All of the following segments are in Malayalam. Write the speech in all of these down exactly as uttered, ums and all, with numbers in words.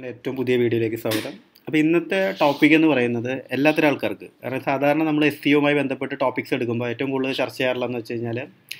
ചാനലിൻ്റെ ഏറ്റവും പുതിയ വീഡിയോയിലേക്ക് സ്വാഗതം. അപ്പോൾ ഇന്നത്തെ ടോപ്പിക് എന്ന് പറയുന്നത് എല്ലാത്തരം ആൾക്കാർക്ക്, കാരണം സാധാരണ നമ്മൾ എസ് സി ഒയുമായി ബന്ധപ്പെട്ട് ടോപ്പിക്സ് എടുക്കുമ്പോൾ ഏറ്റവും കൂടുതൽ ചർച്ച ചെയ്യാറുള്ളതെന്ന് വെച്ച് കഴിഞ്ഞാൽ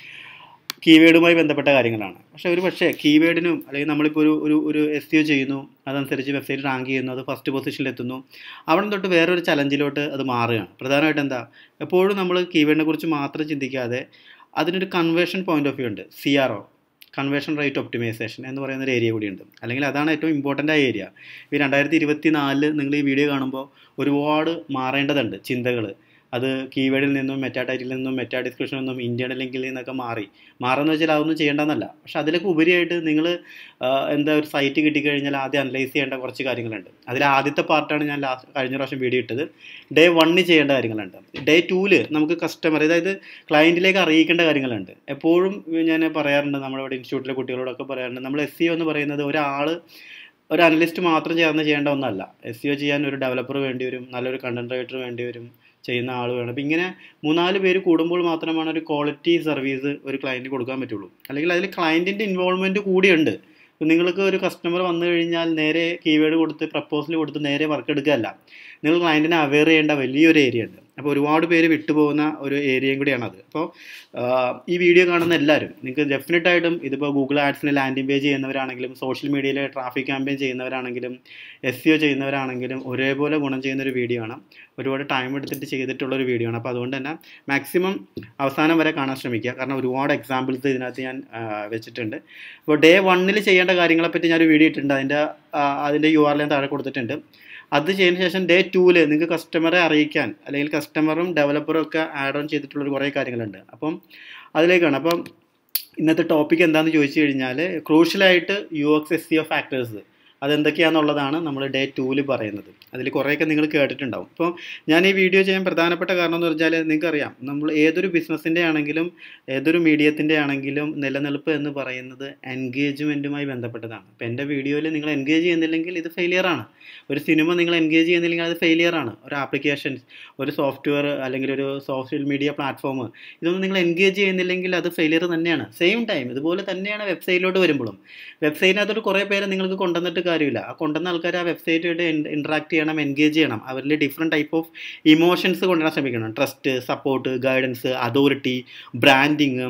കീവേഡുമായി ബന്ധപ്പെട്ട കാര്യങ്ങളാണ്. പക്ഷേ ഒരു പക്ഷേ കീവേഡിനും അല്ലെങ്കിൽ നമ്മളിപ്പോൾ ഒരു ഒരു ഒരു എസ് സി ഒ ചെയ്യുന്നു, അതനുസരിച്ച് വെബ്സൈറ്റ് റാങ്ക് ചെയ്യുന്നു, അത് ഫസ്റ്റ് പൊസിഷനിൽ എത്തുന്നു, അവിടെ തൊട്ട് വേറൊരു ചലഞ്ചിലോട്ട് അത് മാറുകയാണ്. പ്രധാനമായിട്ട് എന്താ, എപ്പോഴും നമ്മൾ കീവേഡിനെ കുറിച്ച് മാത്രം ചിന്തിക്കാതെ അതിനൊരു കൺവേർഷൻ പോയിന്റ് ഓഫ് വ്യൂ ഉണ്ട്. C R O, conversion rate optimization എന്ന് പറയുന്ന ഒരു ഏരിയ കൂടിയുണ്ട്. അല്ലെങ്കിൽ അതാണ് ഏറ്റവും ഇമ്പോർട്ടൻ്റ് ആയ ഏരിയ. ഈ രണ്ടായിരത്തി ഇരുപത്തി നാലില് നിങ്ങൾ ഈ വീഡിയോ കാണുമ്പോൾ ഒരുപാട് മാറേണ്ടതുണ്ട് ചിന്തകൾ. അത് കീവേഡിൽ നിന്നും മെറ്റാ ടൈറ്റിൽ നിന്നും മെറ്റാ ഡിസ്ക്രിപ്ഷനിൽ നിന്നും ഇന്ത്യൻ ലിങ്കിൽ നിന്നൊക്കെ മാറി മാറുന്ന വെച്ചാൽ അതൊന്നും ചെയ്യേണ്ടതെന്നല്ല. പക്ഷെ അതിലേക്ക് ഉപരിയായിട്ട് നിങ്ങൾ എന്താ ഒരു സൈറ്റ് കിട്ടിക്കഴിഞ്ഞാൽ ആദ്യം അനലൈസ് ചെയ്യേണ്ട കുറച്ച് കാര്യങ്ങളുണ്ട്. അതിൽ ആദ്യത്തെ പാർട്ടാണ് ഞാൻ ലാസ്റ്റ് കഴിഞ്ഞ പ്രാവശ്യം വീഡിയോ ഇട്ടത്. ഡേ വണ്ണിൽ ചെയ്യേണ്ട കാര്യങ്ങളുണ്ട്. ഡേ ടൂവിൽ നമുക്ക് കസ്റ്റമർ, അതായത് ക്ലയൻറ്റിലേക്ക് അറിയിക്കേണ്ട കാര്യങ്ങളുണ്ട്. എപ്പോഴും ഞാൻ പറയാറുണ്ട്, നമ്മുടെ ഇവിടെ ഇൻസ്റ്റിറ്റ്യൂട്ടിലെ കുട്ടികളോടൊക്കെ പറയാറുണ്ട്, നമ്മൾ എസ് സി ഒ എന്ന് പറയുന്നത് ഒരാൾ ഒരു അനലിസ്റ്റ് മാത്രം ചേർന്ന് ചെയ്യേണ്ട ഒന്നല്ല. എസ് സി ഒ ചെയ്യാൻ ഒരു ഡെവലപ്പർ വേണ്ടി വരും, നല്ലൊരു കണ്ടന്റ് റൈറ്റർ വേണ്ടി വരും, ചെയ്യുന്ന ആൾ വേണം. അപ്പം ഇങ്ങനെ മൂന്നാല് പേര് കൂടുമ്പോൾ മാത്രമാണ് ഒരു ക്വാളിറ്റി സർവീസ് ഒരു ക്ലയൻറ്റ് കൊടുക്കാൻ പറ്റുള്ളൂ. അല്ലെങ്കിൽ അതിൽ ക്ലയൻറ്റിൻ്റെ ഇൻവോൾവ്മെൻറ്റ് കൂടിയുണ്ട്. നിങ്ങൾക്ക് ഒരു കസ്റ്റമർ വന്നു കഴിഞ്ഞാൽ നേരെ കീവേഡ് കൊടുത്ത് പ്രപ്പോസൽ കൊടുത്ത് നേരെ വർക്ക് എടുക്കുകയല്ല, നിങ്ങൾ ക്ലയൻറ്റിനെ അവെയർ ചെയ്യേണ്ട വലിയൊരു ഏരിയ ഉണ്ട്. അപ്പോൾ ഒരുപാട് പേര് വിട്ടുപോകുന്ന ഒരു ഏരിയയും കൂടിയാണത്. അപ്പോൾ ഈ വീഡിയോ കാണുന്ന എല്ലാവരും നിങ്ങൾക്ക് ഡെഫിനറ്റായിട്ടും ഇതിപ്പോൾ ഗൂഗിൾ ആഡ്സിന് ലാൻഡിംഗ് പേജ് ചെയ്യുന്നവരാണെങ്കിലും സോഷ്യൽ മീഡിയയിൽ ട്രാഫിക് ക്യാമ്പയിൻ ചെയ്യുന്നവരാണെങ്കിലും എസ് സി ഒ ചെയ്യുന്നവരാണെങ്കിലും ഒരേപോലെ ഗുണം ചെയ്യുന്നൊരു വീഡിയോ ആണ്. ഒരുപാട് ടൈം എടുത്തിട്ട് ചെയ്തിട്ടുള്ളൊരു വീഡിയോ ആണ്. അപ്പോൾ അതുകൊണ്ട് തന്നെ മാക്സിമം അവസാനം വരെ കാണാൻ ശ്രമിക്കുക. കാരണം ഒരുപാട് എക്സാമ്പിൾസ് ഇതിനകത്ത് ഞാൻ വെച്ചിട്ടുണ്ട്. അപ്പോൾ ഡേ വണ്ണിൽ ചെയ്യേണ്ട കാര്യങ്ങളെപ്പറ്റി ഞാനൊരു വീഡിയോ ഇട്ടിട്ടുണ്ട്. അതിൻ്റെ അതിൻ്റെ യു ആർ ഞാൻ താഴെ കൊടുത്തിട്ടുണ്ട്. അത് ചെയ്തതിന് ശേഷം ഡേ ടൂവിൽ നിങ്ങൾക്ക് കസ്റ്റമറെ അറിയിക്കാൻ, അല്ലെങ്കിൽ കസ്റ്റമറും ഡെവലപ്പറും ഒക്കെ ആഡ് ഓൺ ചെയ്തിട്ടുള്ളൊരു കുറേ കാര്യങ്ങളുണ്ട്. അപ്പം അതിലേക്കാണ്. അപ്പം ഇന്നത്തെ ടോപ്പിക് എന്താണെന്ന് ചോദിച്ചു കഴിഞ്ഞാൽ ക്രൂഷ്യലായിട്ട് U X S C O factors അതെന്തൊക്കെയാണെന്നുള്ളതാണ് നമ്മൾ ഡേ ടൂവിൽ പറയുന്നത്. അതിൽ കുറേയൊക്കെ നിങ്ങൾ കേട്ടിട്ടുണ്ടാവും. അപ്പോൾ ഞാൻ ഈ വീഡിയോ ചെയ്യാൻ പ്രധാനപ്പെട്ട കാരണം എന്ന് പറഞ്ഞാൽ നിങ്ങൾക്കറിയാം, നമ്മൾ ഏതൊരു ബിസിനസ്സിൻ്റെ ആണെങ്കിലും ഏതൊരു മീഡിയത്തിൻ്റെ ആണെങ്കിലും നിലനിൽപ്പ് എന്ന് പറയുന്നത് എൻഗേജ്മെൻറ്റുമായി ബന്ധപ്പെട്ടതാണ്. അപ്പോൾ എൻ്റെ വീഡിയോയിൽ നിങ്ങൾ എൻഗേജ് ചെയ്യുന്നില്ലെങ്കിൽ ഇത് ഫെയിലിയറാണ്. ഒരു സിനിമ നിങ്ങൾ എൻഗേജ് ചെയ്യുന്നില്ലെങ്കിൽ അത് ഫെയിലിയറാണ്. ഒരു ആപ്ലിക്കേഷൻസ്, ഒരു സോഫ്റ്റ്വെയർ, അല്ലെങ്കിൽ ഒരു സോഷ്യൽ മീഡിയ പ്ലാറ്റ്ഫോം, ഇതൊന്നും നിങ്ങൾ എൻഗേജ് ചെയ്യുന്നില്ലെങ്കിൽ അത് ഫെയിലിയർ തന്നെയാണ്. സെയിം ടൈം ഇതുപോലെ തന്നെയാണ് വെബ്സൈറ്റിലോട്ട് വരുമ്പോഴും. വെബ്സൈറ്റിനകത്തോട്ട് കുറേ പേരെ നിങ്ങൾക്ക് കൊണ്ടുവന്നിട്ട് കാര്യമില്ല. ആ കൊണ്ടുവന്ന ആൾക്കാർ ആ വെബ്സൈറ്റുമായിട്ട് ഇൻട്രാക്ട് ചെയ്യണം, എൻഗേജ് ചെയ്യണം. അവരിൽ ഡിഫറെൻറ്റ് ടൈപ്പ് ഓഫ് ഇമോഷൻസ് കൊണ്ടുവരാൻ ശ്രമിക്കണം. Trust, support, guidance, authority, branding,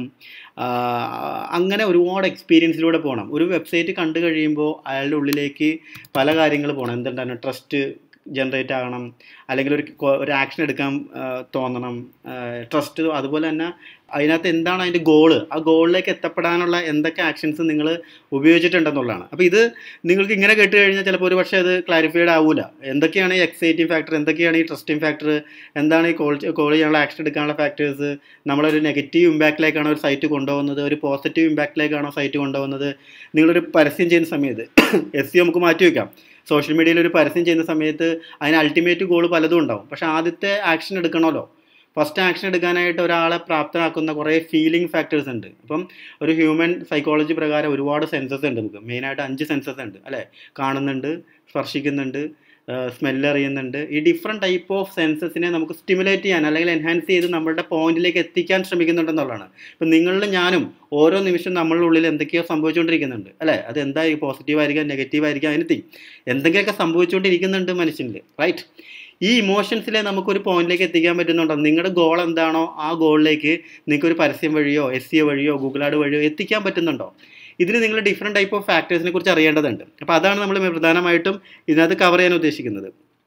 അങ്ങനെ ഒരുപാട് എക്സ്പീരിയൻസിലൂടെ പോകണം. ഒരു വെബ്സൈറ്റ് കണ്ടു കഴിയുമ്പോൾ അയാളുടെ ഉള്ളിലേക്ക് പല കാര്യങ്ങൾ പോകണം. എന്തുണ്ടാണ്, ട്രസ്റ്റ് ജനറേറ്റ് ആകണം, അല്ലെങ്കിൽ ഒരു ഒരു ആക്ഷൻ എടുക്കാൻ തോന്നണം, ട്രസ്റ്റ്. അതുപോലെ തന്നെ അതിനകത്ത് എന്താണ് അതിൻ്റെ ഗോള്, ആ ഗോളിലേക്ക് എത്തപ്പെടാനുള്ള എന്തൊക്കെ ആക്ഷൻസ് നിങ്ങൾ ഉപയോഗിച്ചിട്ടുണ്ടെന്നുള്ളതാണ്. അപ്പോൾ ഇത് നിങ്ങൾക്ക് ഇങ്ങനെ കേട്ട് കഴിഞ്ഞാൽ ചിലപ്പോൾ ഒരു പക്ഷേ അത് ക്ലാരിഫൈഡ് ആവില്ല. എന്തൊക്കെയാണ് ഈ എക്സൈറ്റിംഗ് ഫാക്ടർ, എന്തൊക്കെയാണ് ഈ ട്രസ്റ്റിംഗ് ഫാക്ടർ, എന്താണ് ഈ കോൾ കോൾ ചെയ്യാനുള്ള ആക്ഷൻ എടുക്കാനുള്ള ഫാക്ടേഴ്സ്, നമ്മളൊരു നെഗറ്റീവ് ഇമ്പാക്റ്റിലേക്കാണോ ഒരു സൈറ്റ് കൊണ്ടുപോകുന്നത്, ഒരു പോസിറ്റീവ് ഇമ്പാക്റ്റിലേക്കാണോ സൈറ്റ് കൊണ്ടുപോകുന്നത്. നിങ്ങളൊരു പരസ്യം ചെയ്യുന്ന സമയത്ത് എസ് സി നമുക്ക് മാറ്റി വയ്ക്കാം. സോഷ്യൽ മീഡിയയിൽ ഒരു പരസ്യം ചെയ്യുന്ന സമയത്ത് അതിന് അൾട്ടിമേറ്റ് ഗോൾ പലതും ഉണ്ടാവും. പക്ഷേ ആദ്യത്തെ ആക്ഷൻ എടുക്കണമല്ലോ. ഫസ്റ്റ് ആക്ഷൻ എടുക്കാനായിട്ട് ഒരാളെ പ്രാപ്തരാക്കുന്ന കുറേ ഫീലിംഗ് ഫാക്ടേഴ്സ് ഉണ്ട്. അപ്പം ഒരു ഹ്യൂമൻ സൈക്കോളജി പ്രകാരം ഒരുപാട് സെൻസസ് ഉണ്ട്. നമുക്ക് മെയിനായിട്ട് അഞ്ച് സെൻസസ് ഉണ്ട് അല്ലേ. കാണുന്നുണ്ട്, സ്പർശിക്കുന്നുണ്ട്, സ്മെല്ല് അറിയുന്നുണ്ട്. ഈ ഡിഫറെൻറ്റ് ടൈപ്പ് ഓഫ് സെൻസസിനെ നമുക്ക് സ്റ്റിമുലേറ്റ് ചെയ്യാൻ അല്ലെങ്കിൽ എൻഹാൻസ് ചെയ്ത് നമ്മളുടെ പോയിന്റിലേക്ക് എത്തിക്കാൻ ശ്രമിക്കുന്നുണ്ടെന്നുള്ളതാണ്. ഇപ്പം നിങ്ങളിൽ ഞാനും ഓരോ നിമിഷം നമ്മളുടെ ഉള്ളിൽ എന്തൊക്കെയോ സംഭവിച്ചുകൊണ്ടിരിക്കുന്നുണ്ട് അല്ലേ. അത് എന്താ, പോസിറ്റീവ് ആയിരിക്കാം, നെഗറ്റീവ് ആയിരിക്കാം, എനിത്തിങ് എന്തൊക്കെയൊക്കെ സംഭവിച്ചുകൊണ്ടിരിക്കുന്നുണ്ട് മനുഷ്യനിൽ, റൈറ്റ്. ഈ ഇമോഷൻസിലെ നമുക്കൊരു പോയിന്റിലേക്ക് എത്തിക്കാൻ പറ്റുന്നുണ്ടോ? നിങ്ങളുടെ ഗോൾ എന്താണോ ആ ഗോളിലേക്ക് നിങ്ങൾക്കൊരു പരസ്യം വഴിയോ എസ് സി ഒ വഴിയോ ഗൂഗിൾ ആഡ് വഴിയോ എത്തിക്കാൻ പറ്റുന്നുണ്ടോ? ഇതിന് നിങ്ങൾ ഡിഫറെൻറ്റ് ടൈപ്പ് ഓഫ് ഫാക്ടേഴ്സിനെ കുറിച്ച് അറിയേണ്ടതുണ്ട്. അപ്പോൾ അതാണ് നമ്മൾ പ്രധാനമായിട്ടും ഇതിനകത്ത് കവർ ചെയ്യാൻ ഉദ്ദേശിക്കുന്നത്.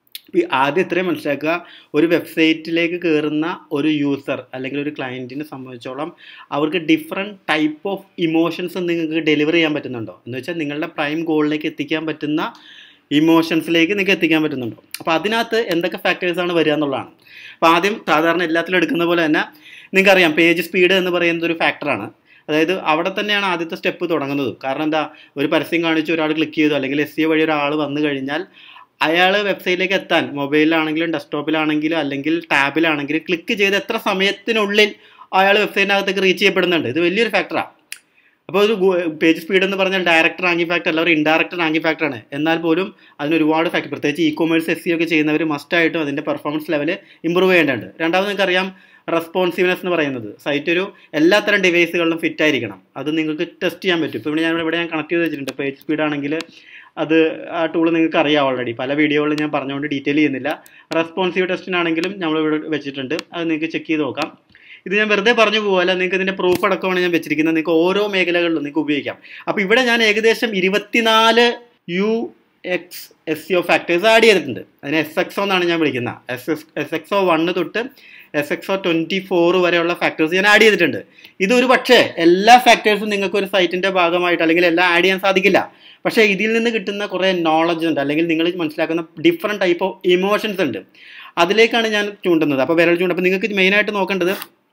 ആദ്യം ഇത്രയും മനസ്സിലാക്കുക, ഒരു വെബ്സൈറ്റിലേക്ക് കയറുന്ന ഒരു യൂസർ അല്ലെങ്കിൽ ഒരു ക്ലയൻറ്റിനെ സംബന്ധിച്ചോളം അവർക്ക് ഡിഫറെൻറ്റ് ടൈപ്പ് ഓഫ് ഇമോഷൻസ് നിങ്ങൾക്ക് ഡെലിവർ ചെയ്യാൻ പറ്റുന്നുണ്ടോ എന്ന് വെച്ചാൽ നിങ്ങളുടെ പ്രൈം ഗോളിലേക്ക് എത്തിക്കാൻ പറ്റുന്ന ഇമോഷൻസിലേക്ക് നിങ്ങൾക്ക് എത്തിക്കാൻ പറ്റുന്നുണ്ടോ. അപ്പോൾ അതിനകത്ത് എന്തൊക്കെ ഫാക്ടേഴ്സാണ് വരിക എന്നുള്ളതാണ്. അപ്പോൾ ആദ്യം സാധാരണ എല്ലാത്തിലും എടുക്കുന്ന പോലെ തന്നെ നിങ്ങൾക്കറിയാം, പേജ് സ്പീഡ് എന്ന് പറയുന്നത് ഒരു ഫാക്ടറാണ്. അതായത് അവിടെ തന്നെയാണ് ആദ്യത്തെ സ്റ്റെപ്പ് തുടങ്ങുന്നത്. കാരണം എന്താ, ഒരു പരസ്യം കാണിച്ച് ഒരാൾ ക്ലിക്ക് ചെയ്തു, അല്ലെങ്കിൽ എസ് സി ഒ വഴി ഒരാൾ വന്നു കഴിഞ്ഞാൽ അയാൾ വെബ്സൈറ്റിലേക്ക് എത്താൻ മൊബൈലിലാണെങ്കിലും ഡെസ്ക്ടോപ്പിലാണെങ്കിലും അല്ലെങ്കിൽ ടാബിലാണെങ്കിലും ക്ലിക്ക് ചെയ്ത് എത്ര സമയത്തിനുള്ളിൽ അയാൾ വെബ്സൈറ്റിനകത്തേക്ക് റീച്ച് ചെയ്യപ്പെടുന്നുണ്ട്, ഇത് വലിയൊരു ഫാക്ടറാണ്. അപ്പോൾ ഒരു പേജ് സ്പീഡ് എന്ന് പറഞ്ഞാൽ ഡയറക്റ്റ് റാങ്കിങ് ഫാക്ടർ അല്ല, ഒരു ഇൻഡയറക്റ്റ് റാങ്കിങ് ഫാക്ടറാണ്. എന്നാൽ പോലും അതിന് ഒരുപാട് ഫാക്ടർ, പ്രത്യേകിച്ച് ഇ കൊമേഴ്സ് എസ് സി ഒക്കെ ചെയ്യുന്നവർ മസ്റ്റായിട്ടും അതിൻ്റെ പെർഫോമൻസ് ലെവൽ ഇമ്പ്രൂവ് ചെയ്യേണ്ടതുണ്ട്. രണ്ടാമത് നിങ്ങൾക്കറിയാം, റെസ്പോൺസീവ്നെസ് എന്ന് പറയുന്നത്. സൈറ്റ് ഒരു എല്ലാത്തരം ഡിവൈസുകളിലും ഫിറ്റ് ആയിരിക്കണം. അത് നിങ്ങൾക്ക് ടെസ്റ്റ് ചെയ്യാൻ പറ്റും. ഇപ്പോൾ ഇവിടെ ഞാൻ ഇവിടെ ഞാൻ കണക്ട് ചെയ്ത് വെച്ചിട്ടുണ്ട്. പേജ് സ്പീഡ് ആണെങ്കിൽ അത് ആ ടൂൾ നിങ്ങൾക്ക് അറിയാം ഓൾറെഡി. പല വീഡിയോകളിൽ ഞാൻ പറഞ്ഞുകൊണ്ട് ഡീറ്റെയിൽ ചെയ്യുന്നില്ല. റെസ്പോൺസീവ് ടെസ്റ്റിനാണെങ്കിലും നമ്മളിവിടെ വെച്ചിട്ടുണ്ട്. അത് നിങ്ങൾക്ക് ചെക്ക് ചെയ്ത് നോക്കാം. ഇത് ഞാൻ വെറുതെ പറഞ്ഞു പോകാല്ല, നിങ്ങൾക്ക് ഇതിൻ്റെ പ്രൂഫ് അടക്കമാണ് ഞാൻ വെച്ചിരിക്കുന്നത്. നിങ്ങൾക്ക് ഓരോ മേഖലകളിലും നിങ്ങൾക്ക് ഉപയോഗിക്കാം. അപ്പോൾ ഇവിടെ ഞാൻ ഏകദേശം ഇരുപത്തിനാല് U X S C O factors add ചെയ്തിട്ടുണ്ട്. അതിന് എസ് എക്സ് ഒ എന്നാണ് ഞാൻ വിളിക്കുന്നത്. S S S X O one തൊട്ട് S X O twenty four വരെയുള്ള ഫാക്ടേഴ്സ് ഞാൻ ആഡ് ചെയ്തിട്ടുണ്ട്. ഇതൊരു പക്ഷേ എല്ലാ ഫാക്ടേഴ്സും നിങ്ങൾക്ക് ഒരു സൈറ്റിൻ്റെ ഭാഗമായിട്ട് അല്ലെങ്കിൽ എല്ലാം ആഡ് ചെയ്യാൻ സാധിക്കില്ല. പക്ഷേ ഇതിൽ നിന്ന് കിട്ടുന്ന കുറേ നോളജ് ഉണ്ട്, അല്ലെങ്കിൽ നിങ്ങൾ മനസ്സിലാക്കുന്ന ഡിഫറെൻറ്റ് ടൈപ്പ് ഓഫ് ഇമോഷൻസ് ഉണ്ട്. അതിലേക്കാണ് ഞാൻ ചൂണ്ടുന്നത്. അപ്പോൾ വിരൽ ചൂണ്ട്. അപ്പോൾ നിങ്ങൾക്ക് മെയിനായിട്ട് നോക്കേണ്ടത്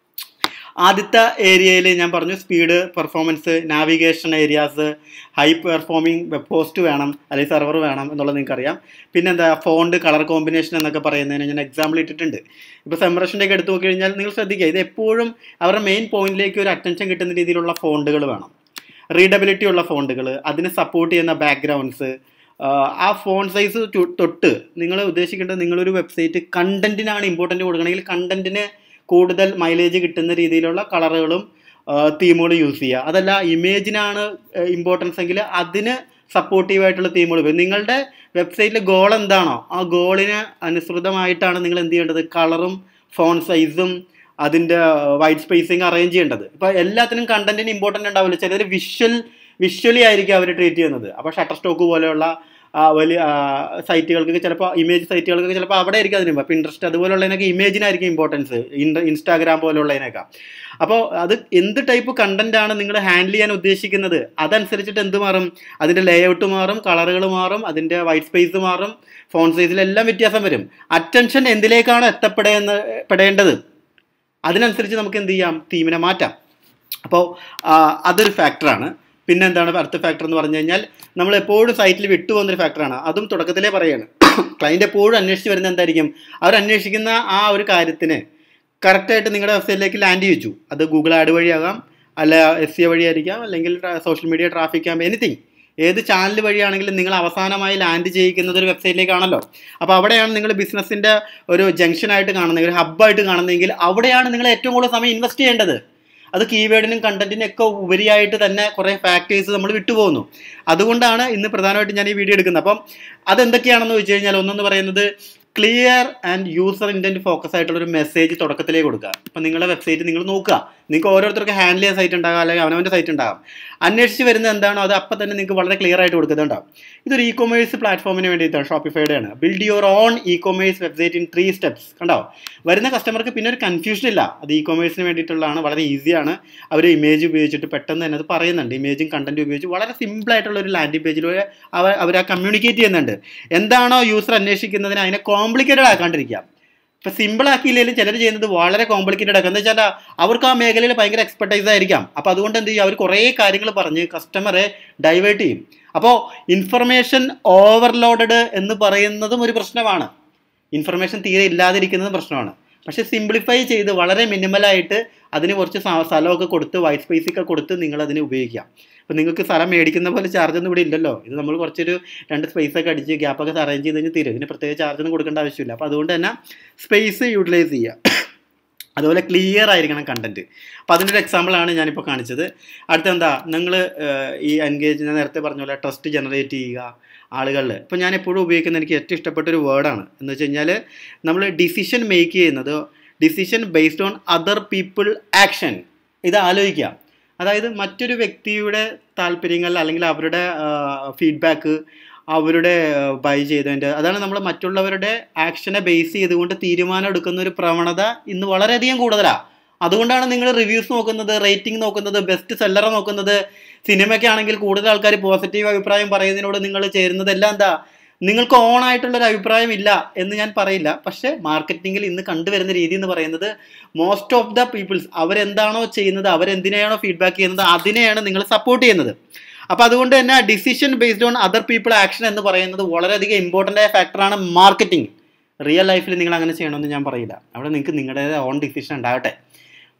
ആദ്യത്തെ ഏരിയയിൽ ഞാൻ പറഞ്ഞു speed, performance, navigation areas, high performing web post വേണം അല്ലെങ്കിൽ സെർവർ വേണം എന്നുള്ളത് നിങ്ങൾക്കറിയാം. പിന്നെന്താ ഫോണ്ട്, കളർ കോമ്പിനേഷൻ എന്നൊക്കെ പറയുന്നതിന് ഞാൻ എക്സാമ്പിൾ ഇട്ടിട്ടുണ്ട്. ഇപ്പോൾ സെമറേഷൻ്റെ ഒക്കെ എടുത്ത് നോക്കി കഴിഞ്ഞാൽ നിങ്ങൾ ശ്രദ്ധിക്കുക, ഇത് എപ്പോഴും അവരുടെ മെയിൻ പോയിന്റിലേക്ക് ഒരു അറ്റൻഷൻ കിട്ടുന്ന രീതിയിലുള്ള ഫോണ്ടുകൾ വേണം. റീഡബിലിറ്റി ഉള്ള ഫോണ്ടുകൾ, അതിന് സപ്പോർട്ട് ചെയ്യുന്ന ബാക്ക്ഗ്രൗണ്ട്സ്, ആ ഫോൺ സൈസ് തൊട്ട് നിങ്ങൾ ഉദ്ദേശിക്കേണ്ടത് നിങ്ങളൊരു വെബ്സൈറ്റ് കണ്ടന്റിനാണ് ഇമ്പോർട്ടൻറ്റ് കൊടുക്കണമെങ്കിൽ കണ്ടന്റിന് കൂടുതൽ മൈലേജ് കിട്ടുന്ന രീതിയിലുള്ള കളറുകളും തീമുകളും യൂസ് ചെയ്യുക. അതല്ല ഇമേജിനാണ് ഇമ്പോർട്ടൻസ് എങ്കിൽ അതിന് സപ്പോർട്ടീവായിട്ടുള്ള തീമുകൾ ഉപയോഗിക്കും. നിങ്ങളുടെ വെബ്സൈറ്റിലെ ഗോൾ എന്താണോ ആ ഗോളിന് അനുസൃതമായിട്ടാണ് നിങ്ങൾ എന്ത് ചെയ്യേണ്ടത്, കളറും ഫോൺ സൈസും അതിൻ്റെ വൈറ്റ് സ്പേസിങ് അറേഞ്ച് ചെയ്യേണ്ടത്. ഇപ്പോൾ എല്ലാത്തിനും കണ്ടന്റിന് ഇമ്പോർട്ടൻ്റ് ഉണ്ടാവില്ല. ചിലർ വിഷ്വൽ വിഷ്വലി ആയിരിക്കും അവർ ട്രീറ്റ് ചെയ്യുന്നത്. അപ്പോൾ ഷട്ടർ സ്റ്റോക്ക് പോലെയുള്ള വലിയ സൈറ്റുകൾക്ക് ചിലപ്പോൾ ഇമേജ് സൈറ്റുകൾക്ക് ചിലപ്പോൾ അവിടെ ആയിരിക്കും അതിന്. അപ്പോൾ ഇൻട്രസ്റ്റ് അതുപോലുള്ളതിനൊക്കെ ഇമേജിനായിരിക്കും ഇമ്പോർട്ടൻസ്, ഇൻ ഇൻസ്റ്റാഗ്രാം പോലുള്ളതിനൊക്കെ. അപ്പോൾ അത് എന്ത് ടൈപ്പ് കണ്ടന്റ് ആണ് നിങ്ങൾ ഹാൻഡിൽ ചെയ്യാൻ ഉദ്ദേശിക്കുന്നത് അതനുസരിച്ചിട്ട് എന്ത് മാറും, അതിൻ്റെ ലേഔട്ട് മാറും, കളറുകൾ മാറും, അതിൻ്റെ വൈറ്റ് സ്പേസ് മാറും, ഫോൺ സൈസിലെല്ലാം വ്യത്യാസം വരും. അറ്റൻഷൻ എന്തിലേക്കാണ് എത്തപ്പെടേണ്ട പെടേണ്ടത് അതിനനുസരിച്ച് നമുക്ക് എന്ത് ചെയ്യാം, തീമിനെ മാറ്റാം. അപ്പോൾ അതൊരു ഫാക്ടറാണ്. പിന്നെ എന്താണ് അടുത്ത ഫാക്ടർ എന്ന് പറഞ്ഞു കഴിഞ്ഞാൽ നമ്മൾ എപ്പോഴും സൈറ്റിൽ വിട്ടുപോകുന്നൊരു ഫാക്ടറാണ്. അതും തുടക്കത്തിലേ പറയുകയാണ്. ക്ലയൻറ്റ് എപ്പോഴും അന്വേഷിച്ച് വരുന്നത് എന്തായിരിക്കും, അവർ അന്വേഷിക്കുന്ന ആ ഒരു കാര്യത്തിന് കറക്റ്റായിട്ട് നിങ്ങളുടെ വെബ്സൈറ്റിലേക്ക് ലാൻഡ് ചെയ്യിച്ചു. അത് ഗൂഗിൾ ആഡ് വഴിയാകാം, അല്ല എസ് സി ഒ വഴിയായിരിക്കാം, അല്ലെങ്കിൽ സോഷ്യൽ മീഡിയ ട്രാഫിക് ആകും, എനിത്തിങ് ഏത് ചാനൽ വഴിയാണെങ്കിലും നിങ്ങൾ അവസാനമായി ലാൻഡ് ചെയ്യിക്കുന്നത് ഒരു വെബ്സൈറ്റിലേക്കാണല്ലോ. അപ്പോൾ അവിടെയാണ് നിങ്ങൾ ബിസിനസ്സിൻ്റെ ഒരു ജംഗ്ഷനായിട്ട് കാണുന്നത്, ഒരു ഹബ്ബായിട്ട് കാണുന്നതെങ്കിൽ അവിടെയാണ് നിങ്ങൾ ഏറ്റവും കൂടുതൽ സമയം ഇൻവെസ്റ്റ് ചെയ്യേണ്ടത്. അത് കീവേഡിനും കണ്ടന്റിനും ഒക്കെ ഉപരിയായിട്ട് തന്നെ കുറേ ഫാക്ടേഴ്സ് നമ്മൾ വിട്ടുപോകുന്നു. അതുകൊണ്ടാണ് ഇന്ന് പ്രധാനമായിട്ട് ഞാൻ ഈ വീഡിയോ എടുക്കുന്നത്. അപ്പം അതെന്തൊക്കെയാണെന്ന് ചോദിച്ചു കഴിഞ്ഞാൽ ഒന്നെന്ന് പറയുന്നത് clear and user intent focus ആയിട്ടുള്ളൊരു മെസ്സേജ് തുടക്കത്തിലേക്ക് കൊടുക്കുക. അപ്പം നിങ്ങളുടെ വെബ്സൈറ്റ് നിങ്ങൾ നോക്കുക, നിങ്ങൾക്ക് ഓരോരുത്തർക്ക് ഹാൻഡിൽ ചെയ്യാൻ സൈറ്റ് ഉണ്ടാകാം, അല്ലെങ്കിൽ അവനവൻ്റെ സൈറ്റ് ഉണ്ടാകാം. അന്വേഷിച്ച് വരുന്നത് എന്താണോ അത് അപ്പം തന്നെ നിങ്ങൾക്ക് വളരെ ക്ലിയർ ആയിട്ട് കൊടുക്കുന്നുണ്ടാവും. ഇതൊരു ഇ കൊമേഴ്സ് പ്ലാറ്റ്ഫോമിന് വേണ്ടിയിട്ടാണ്, ഷോപ്പിഫൈഡ് ആണ്. Build your own e commerce website in three steps. കണ്ടോ, വരുന്ന കസ്റ്റമർക്ക് പിന്നെ ഒരു കൺഫ്യൂഷൻ ഇല്ല. അത് ഇ കൊമേഴ്സിന് വേണ്ടിയിട്ടുള്ളതാണ്, വളരെ ഈസിയാണ്. അവർ ഇമേജ് ഉപയോഗിച്ചിട്ട് പെട്ടെന്ന് തന്നെ അത് പറയുന്നുണ്ട്. ഇമേജും കണ്ടന്റ് ഉപയോഗിച്ച് വളരെ സിമ്പിളായിട്ടുള്ള ഒരു ലാൻഡിംഗ് പേജിലൂടെ അവർ അവർ ആ കമ്മ്യൂണിക്കേറ്റ് ചെയ്യുന്നുണ്ട്. എന്താണോ യൂസർ അന്വേഷിക്കുന്നതിന് അതിനെ കോംപ്ലിക്കേറ്റഡ് ആക്കാണ്ടിരിക്കുക. ഇപ്പോൾ സിമ്പിൾ ആക്കിയില്ലെങ്കിലും ചിലർ ചെയ്യുന്നത് വളരെ കോംപ്ലിക്കേറ്റഡ് ആക്കുക. എന്താ വെച്ചാൽ അവർക്ക് ആ മേഖലയിൽ ഭയങ്കര എക്സ്പെർട്ടൈസ് ആയിരിക്കാം. അപ്പോൾ അതുകൊണ്ട് എന്ത് ചെയ്യും, അവർ കുറേ കാര്യങ്ങൾ പറഞ്ഞ് കസ്റ്റമറെ ഡൈവേർട്ട് ചെയ്യും. അപ്പോൾ ഇൻഫർമേഷൻ ഓവർലോഡഡ് എന്ന് പറയുന്നതും ഒരു പ്രശ്നമാണ്. ഇൻഫർമേഷൻ തീരെ ഇല്ലാതിരിക്കുന്നതും പ്രശ്നമാണ്. പക്ഷേ സിംപ്ലിഫൈ ചെയ്ത് വളരെ മിനിമലായിട്ട് അതിന് കുറച്ച് സ്ഥലമൊക്കെ കൊടുത്ത് വൈറ്റ് സ്പേസൊക്കെ കൊടുത്ത് നിങ്ങൾ അതിനെ ഉപയോഗിക്കാം. അപ്പോൾ നിങ്ങൾക്ക് സ്ഥലം മേടിക്കുന്ന പോലെ ചാർജ് ഒന്നും ഇവിടെ ഇല്ലല്ലോ. ഇത് നമ്മൾ കുറച്ചൊരു രണ്ട് സ്പേസൊക്കെ അടിച്ച് ഗ്യാപ്പൊക്കെ അറേഞ്ച് ചെയ്ത് കഴിഞ്ഞാൽ തീരും. ഇതിന് പ്രത്യേക ചാർജൊന്നും കൊടുക്കേണ്ട ആവശ്യമില്ല. അപ്പോൾ അതുകൊണ്ട് തന്നെ സ്പേസ് യൂട്ടിലൈസ് ചെയ്യുക. അതുപോലെ ക്ലിയർ ആയിരിക്കണം കണ്ടന്റ്. അപ്പോൾ അതിൻ്റെ ഒരു എക്സാമ്പിളാണ് ഞാനിപ്പോൾ കാണിച്ചത്. അടുത്ത എന്താ, നിങ്ങൾ ഈ എൻഗേജ് ഞാൻ നേരത്തെ പറഞ്ഞ പോലെ ട്രസ്റ്റ് ജനറേറ്റ് ചെയ്യുക ആളുകളിൽ. ഇപ്പോൾ ഞാൻ എപ്പോഴും ഉപയോഗിക്കുന്ന എനിക്ക് ഏറ്റവും ഇഷ്ടപ്പെട്ടൊരു വേർഡാണ് എന്ന് വെച്ച് കഴിഞ്ഞാൽ നമ്മൾ ഡിസിഷൻ മേക്ക് ചെയ്യുന്നത് decision based on other people action. ഇത് ആലോചിക്കുക. അതായത് മറ്റൊരു വ്യക്തിയുടെ താല്പര്യങ്ങൾ അല്ലെങ്കിൽ അവരുടെ ഫീഡ്ബാക്ക്, അവരുടെ ബൈ ചെയ്തതിൻ്റെ അതാണ് നമ്മൾ മറ്റുള്ളവരുടെ ആക്ഷനെ ബേസ് ചെയ്തുകൊണ്ട് തീരുമാനം എടുക്കുന്ന ഒരു പ്രവണത ഇന്ന് വളരെയധികം കൂടുതലാണ്. അതുകൊണ്ടാണ് നിങ്ങൾ റിവ്യൂസ് നോക്കുന്നത്, റേറ്റിംഗ് നോക്കുന്നത്, ബെസ്റ്റ് സെല്ലറെ നോക്കുന്നത്. സിനിമയ്ക്ക് ആണെങ്കിൽ കൂടുതൽ ആൾക്കാർ പോസിറ്റീവ് അഭിപ്രായം പറയുന്നതിനോട് നിങ്ങൾ ചേരുന്നത് എല്ലാം എന്താ, നിങ്ങൾക്ക് ഓൺ ആയിട്ടുള്ളൊരു അഭിപ്രായം ഇല്ല എന്ന് ഞാൻ പറയില്ല. പക്ഷേ മാർക്കറ്റിങ്ങിൽ ഇന്ന് കണ്ടുവരുന്ന രീതി എന്ന് പറയുന്നത് മോസ്റ്റ് ഓഫ് ദ പീപ്പിൾസ് അവരെന്താണോ ചെയ്യുന്നത്, അവരെന്തിനെയാണോ ഫീഡ്ബാക്ക് ചെയ്യുന്നത് അതിനെയാണ് നിങ്ങൾ സപ്പോർട്ട് ചെയ്യുന്നത്. അപ്പോൾ അതുകൊണ്ട് തന്നെ decision based on other people action എന്ന് പറയുന്നത് വളരെയധികം ഇമ്പോർട്ടൻ്റ് ആയ ഫാക്ടറാണ് മാർക്കറ്റിംഗ്. റിയൽ ലൈഫിൽ നിങ്ങൾ അങ്ങനെ ചെയ്യണമെന്ന് ഞാൻ പറയില്ല. അവിടെ നിങ്ങൾക്ക് നിങ്ങളുടേതായ ഓൺ ഡിസിഷൻ ഉണ്ടാകട്ടെ.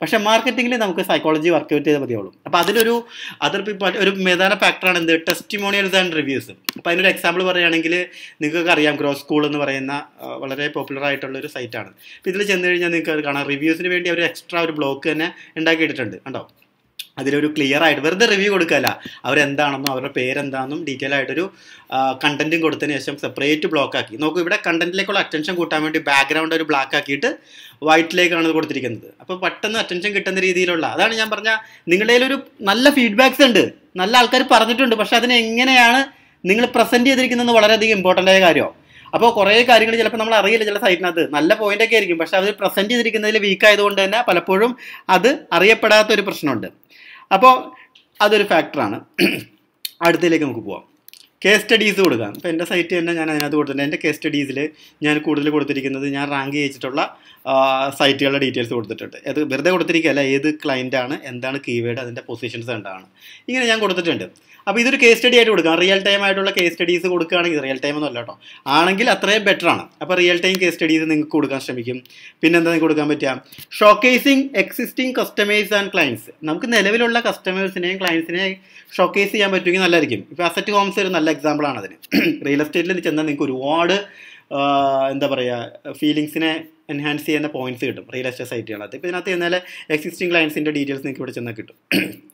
പക്ഷേ മാർക്കറ്റിങ്ങിൽ നമുക്ക് സൈക്കോളജി വർക്കൗട്ട് ചെയ്താൽ മതിയുള്ളൂ. അപ്പോൾ അതിലൊരു അതൊരു ഒരു പ്രധാന ഫാക്ടറാണ് എന്ത് ടെസ്റ്റിമോണിയൽസ് ആൻഡ് റിവ്യൂസ്. അപ്പോൾ അതിനൊരു എക്സാമ്പിൾ പറയുകയാണെങ്കിൽ നിങ്ങൾക്ക് അറിയാം ഗ്രോ സ്കൂൾ എന്ന് പറയുന്ന വളരെ പോപ്പുലർ ആയിട്ടുള്ളൊരു സൈറ്റാണ്. അപ്പോൾ ഇതിൽ ചെന്ന് കഴിഞ്ഞാൽ നിങ്ങൾക്ക് അത് കാണാം, റിവ്യൂസിന് വേണ്ടി അവർ എക്സ്ട്രാ ഒരു ബ്ലോക്ക് തന്നെ ഉണ്ടാക്കിയിട്ടുണ്ട് കണ്ടോ. അതിലൊരു ക്ലിയർ ആയിട്ട് വെറുതെ റിവ്യൂ കൊടുക്കുകയല്ല, അവരെന്താണെന്നും അവരുടെ പേരെന്താണെന്നും ഡീറ്റെയിൽ ആയിട്ടൊരു കണ്ടന്റും കൊടുത്തതിന് ശേഷം സെപ്പറേറ്റ് ബ്ലോക്ക് ആക്കി. നോക്കൂ, ഇവിടെ കണ്ടന്റിലേക്കുള്ള അറ്റൻഷൻ കൂട്ടാൻ വേണ്ടി ബാക്ക്ഗ്രൗണ്ട് ഒരു ബ്ലാക്ക് ആക്കിയിട്ട് വൈറ്റിലേക്കാണ് ഇത് കൊടുത്തിരിക്കുന്നത്. അപ്പോൾ പെട്ടെന്ന് അറ്റൻഷൻ കിട്ടുന്ന രീതിയിലുള്ള, അതാണ് ഞാൻ പറഞ്ഞ നിങ്ങളുടെ കയ്യിലൊരു നല്ല ഫീഡ്ബാക്സ് ഉണ്ട്, നല്ല ആൾക്കാർ പറഞ്ഞിട്ടുണ്ട്, പക്ഷെ അതിനെ എങ്ങനെയാണ് നിങ്ങൾ പ്രസന്റ് ചെയ്തിരിക്കുന്നത് വളരെയധികം ഇമ്പോർട്ടൻ്റ് ആയ കാര്യമാണ്. അപ്പോൾ കുറേ കാര്യങ്ങൾ ചിലപ്പോൾ നമ്മൾ അറിയില്ല, ചില സൈറ്റിനകത്ത് നല്ല പോയിന്റ് ഒക്കെ ആയിരിക്കും, പക്ഷെ അത് പ്രസന്റ് ചെയ്തിരിക്കുന്നതിൽ വീക്ക് ആയതുകൊണ്ട് തന്നെ പലപ്പോഴും അത് അറിയപ്പെടാത്തൊരു പ്രശ്നമുണ്ട്. അപ്പോൾ അതൊരു ഫാക്ടറാണ്. അടുത്തതിലേക്ക് നമുക്ക് പോവാം. കേസ് സ്റ്റഡീസ് കൊടുക്കാം. ഇപ്പോൾ എൻ്റെ സൈറ്റ് തന്നെ ഞാൻ അതിനകത്ത് കൊടുത്തിട്ടുണ്ട്. എൻ്റെ കേസ് സ്റ്റഡീസിൽ ഞാൻ കൂടുതൽ കൊടുത്തിരിക്കുന്നത് ഞാൻ റാങ്ക് ചെയ്യിച്ചിട്ടുള്ള സൈറ്റുകളുടെ ഡീറ്റെയിൽസ് കൊടുത്തിട്ടുണ്ട്. അത് വെറുതെ കൊടുത്തിരിക്കുകയല്ല, ഏത് ക്ലയൻറ്റാണ്, എന്താണ് കീവേഡ്, അതിൻ്റെ പൊസിഷൻസ് എന്താണ്, ഇങ്ങനെ ഞാൻ കൊടുത്തിട്ടുണ്ട്. അപ്പോൾ ഇതൊരു കേസ് സ്റ്റഡി ആയിട്ട് കൊടുക്കാം. റിയൽ ടൈം ആയിട്ടുള്ള കേസ് സ്റ്റഡീസ് കൊടുക്കുകയാണെങ്കിൽ, റിയൽ ടൈം ഒന്നും അല്ല കേട്ടോ, ആണെങ്കിൽ അത്രയും ബെറ്റർ ആണ്. അപ്പോൾ റിയൽ ടൈം കേസ് സ്റ്റഡീസ് നിങ്ങൾക്ക് കൊടുക്കാൻ ശ്രമിക്കും. പിന്നെ എന്താ നിങ്ങൾക്ക് കൊടുക്കാൻ പറ്റുക, showcasing existing customers and clients. നമുക്ക് നിലവിലുള്ള കസ്റ്റമേഴ്സിനെയും ക്ലയൻസിനെയും ഷോക്കേസ് ചെയ്യാൻ പറ്റുമെങ്കിൽ നല്ലതായിരിക്കും. ഇപ്പോൾ അസറ്റ് ഹോംസ് ഒരു നല്ല എക്സാമ്പിളാണ് അതിന്. റിയൽ എസ്റ്റേറ്റിൽ ചെന്നാൽ നിങ്ങൾക്ക് ഒരുപാട് എന്താ പറയുക ഫീലിങ്സിനെ എൻഹാൻസ് ചെയ്യുന്ന പോയിന്റ്സ് കിട്ടും റിയൽ എസ്റ്റേറ്റ് സൈറ്റുകളകത്ത്. ഇപ്പോൾ ഇതിനകത്ത് ചെന്നാൽ എക്സിസ്റ്റിംഗ് ക്ലയൻസിൻ്റെ ഡീറ്റെയിൽസ് നിങ്ങൾക്ക് ഇവിടെ ചെന്നാൽ കിട്ടും.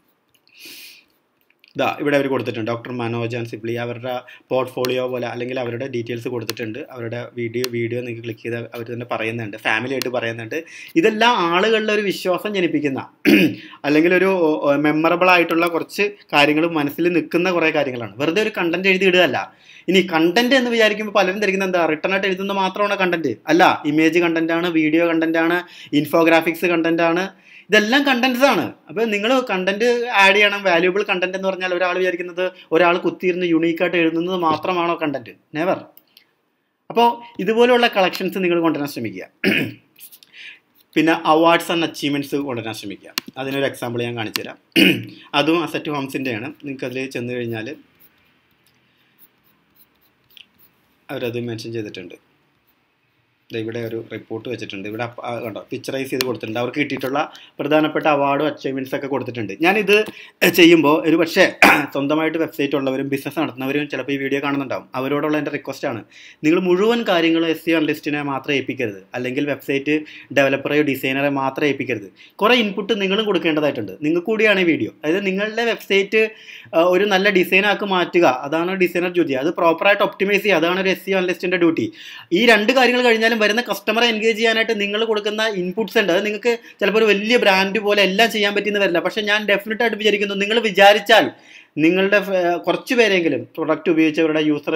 ഇതാ ഇവിടെ അവർ കൊടുത്തിട്ടുണ്ട്, ഡോക്ടർ മനോജ് ആൻഡ് സിബ്ലി, അവരുടെ പോർട്ട്ഫോളിയോ പോലെ അല്ലെങ്കിൽ അവരുടെ ഡീറ്റെയിൽസ് കൊടുത്തിട്ടുണ്ട്. അവരുടെ വീഡിയോ വീഡിയോ നിങ്ങൾക്ക് ക്ലിക്ക് ചെയ്ത് അവർ തന്നെ പറയുന്നുണ്ട്, ഫാമിലി ആയിട്ട് പറയുന്നുണ്ട്. ഇതെല്ലാം ആളുകളുടെ ഒരു വിശ്വാസം ജനിപ്പിക്കുന്ന അല്ലെങ്കിൽ ഒരു മെമ്മറബിൾ ആയിട്ടുള്ള കുറച്ച് കാര്യങ്ങൾ മനസ്സിൽ നിൽക്കുന്ന കുറേ കാര്യങ്ങളാണ്. വെറുതെ ഒരു കണ്ടന്റ് എഴുതി ഇടുകയല്ല. ഇനി കണ്ടന്റ് എന്ന് വിചാരിക്കുമ്പോൾ പലരും ധരിക്കുന്നത് എന്താ, റിട്ടേൺ ആയിട്ട് എഴുതുന്ന മാത്രമാണ് കണ്ടന്റ് അല്ല. ഇമേജ് കണ്ടന്റ് ആണ്, വീഡിയോ കണ്ടന്റ് ആണ്, ഇൻഫോഗ്രാഫിക്സ് കണ്ടന്റ് ആണ്, ഇതെല്ലാം കണ്ടന്റ്സ് ആണ്. അപ്പോൾ നിങ്ങൾ കണ്ടന്റ് ആഡ് ചെയ്യണം. വാല്യൂബിൾ കണ്ടന്റ് എന്ന് പറഞ്ഞാൽ ഒരാൾ വിചാരിക്കുന്നത് ഒരാൾ കുത്തിയിരുന്ന് യുണീക്കായിട്ട് എഴുതുന്നത് മാത്രമാണോ കണ്ടന്റ്? നെവർ. അപ്പോൾ ഇതുപോലെയുള്ള കളക്ഷൻസ് നിങ്ങൾ കൊണ്ടുവരാൻ ശ്രമിക്കുക. പിന്നെ അവാർഡ്സ് ആൻഡ് അച്ചീവ്മെൻറ്റ്സ് കൊണ്ടുവരാൻ ശ്രമിക്കുക. അതിനൊരു എക്സാമ്പിൾ ഞാൻ കാണിച്ചു തരാം. അതും അസറ്റ് ഹോംസിൻ്റെയാണ്. നിങ്ങൾക്ക് അതിൽ ചെന്ന് കഴിഞ്ഞാൽ അവരത് മെൻഷൻ ചെയ്തിട്ടുണ്ട്. ഇവിടെ ഒരു റിപ്പോർട്ട് വെച്ചിട്ടുണ്ട്. ഇവിടെ കണ്ടോ പിക്ചറൈസ് ചെയ്ത് കൊടുത്തിട്ടുണ്ട്. അവർക്ക് കിട്ടിയിട്ടുള്ള പ്രധാനപ്പെട്ട അവാർഡും അച്ചീവ്മെൻറ്റ്സ് ഒക്കെ കൊടുത്തിട്ടുണ്ട്. ഞാനിത് ചെയ്യുമ്പോൾ ഒരു പക്ഷേ സ്വന്തമായിട്ട് വെബ്സൈറ്റ് ഉള്ളവരും ബിസിനസ് നടത്തുന്നവരും ചിലപ്പോൾ ഈ വീഡിയോ കാണുന്നുണ്ടാവും. അവരോടുള്ള എൻ്റെ റിക്വസ്റ്റാണ്, നിങ്ങൾ മുഴുവൻ കാര്യങ്ങളും എസ് സി അനലിസ്റ്റിനെ മാത്രം ഏൽപ്പിക്കരുത്, അല്ലെങ്കിൽ വെബ്സൈറ്റ് ഡെവലപ്പറെയോ ഡിസൈനറെ മാത്രം ഏൽപ്പിക്കരുത്. കുറേ ഇൻപുട്ട് നിങ്ങളും കൊടുക്കേണ്ടതായിട്ടുണ്ട്. നിങ്ങൾക്ക് കൂടിയാണ് ഈ വീഡിയോ. അതായത് നിങ്ങളുടെ വെബ്സൈറ്റ് ഒരു നല്ല ഡിസൈനാക്കി മാറ്റുക, അതാണ് ഡിസൈനർ ഡ്യൂട്ടി. അത് പ്രോപ്പറായിട്ട് ഒപ്റ്റിമൈസ് ചെയ്യുക, അതാണ് ഒരു എസ് സി അനലിസ്റ്റിൻ്റെ ഡ്യൂട്ടി. ഈ രണ്ട് കാര്യങ്ങൾ കഴിഞ്ഞാലും വരുന്ന കസ്റ്റമറെ എൻഗേജ് ചെയ്യാനായിട്ട് നിങ്ങൾ കൊടുക്കുന്ന ഇൻപുട്സ് ഉണ്ട്. അത് നിങ്ങൾക്ക് ചിലപ്പോൾ ഒരു വലിയ ബ്രാൻഡ് പോലെ എല്ലാം ചെയ്യാൻ പറ്റിയെന്ന് വരില്ല. പക്ഷേ ഞാൻ ഡെഫിനറ്റ് ആയിട്ട് വിചാരിക്കുന്നു, നിങ്ങൾ വിചാരിച്ചാൽ നിങ്ങളുടെ കുറച്ച് പേരെങ്കിലും പ്രൊഡക്റ്റ് ഉപയോഗിച്ചവരുടെ യൂസർ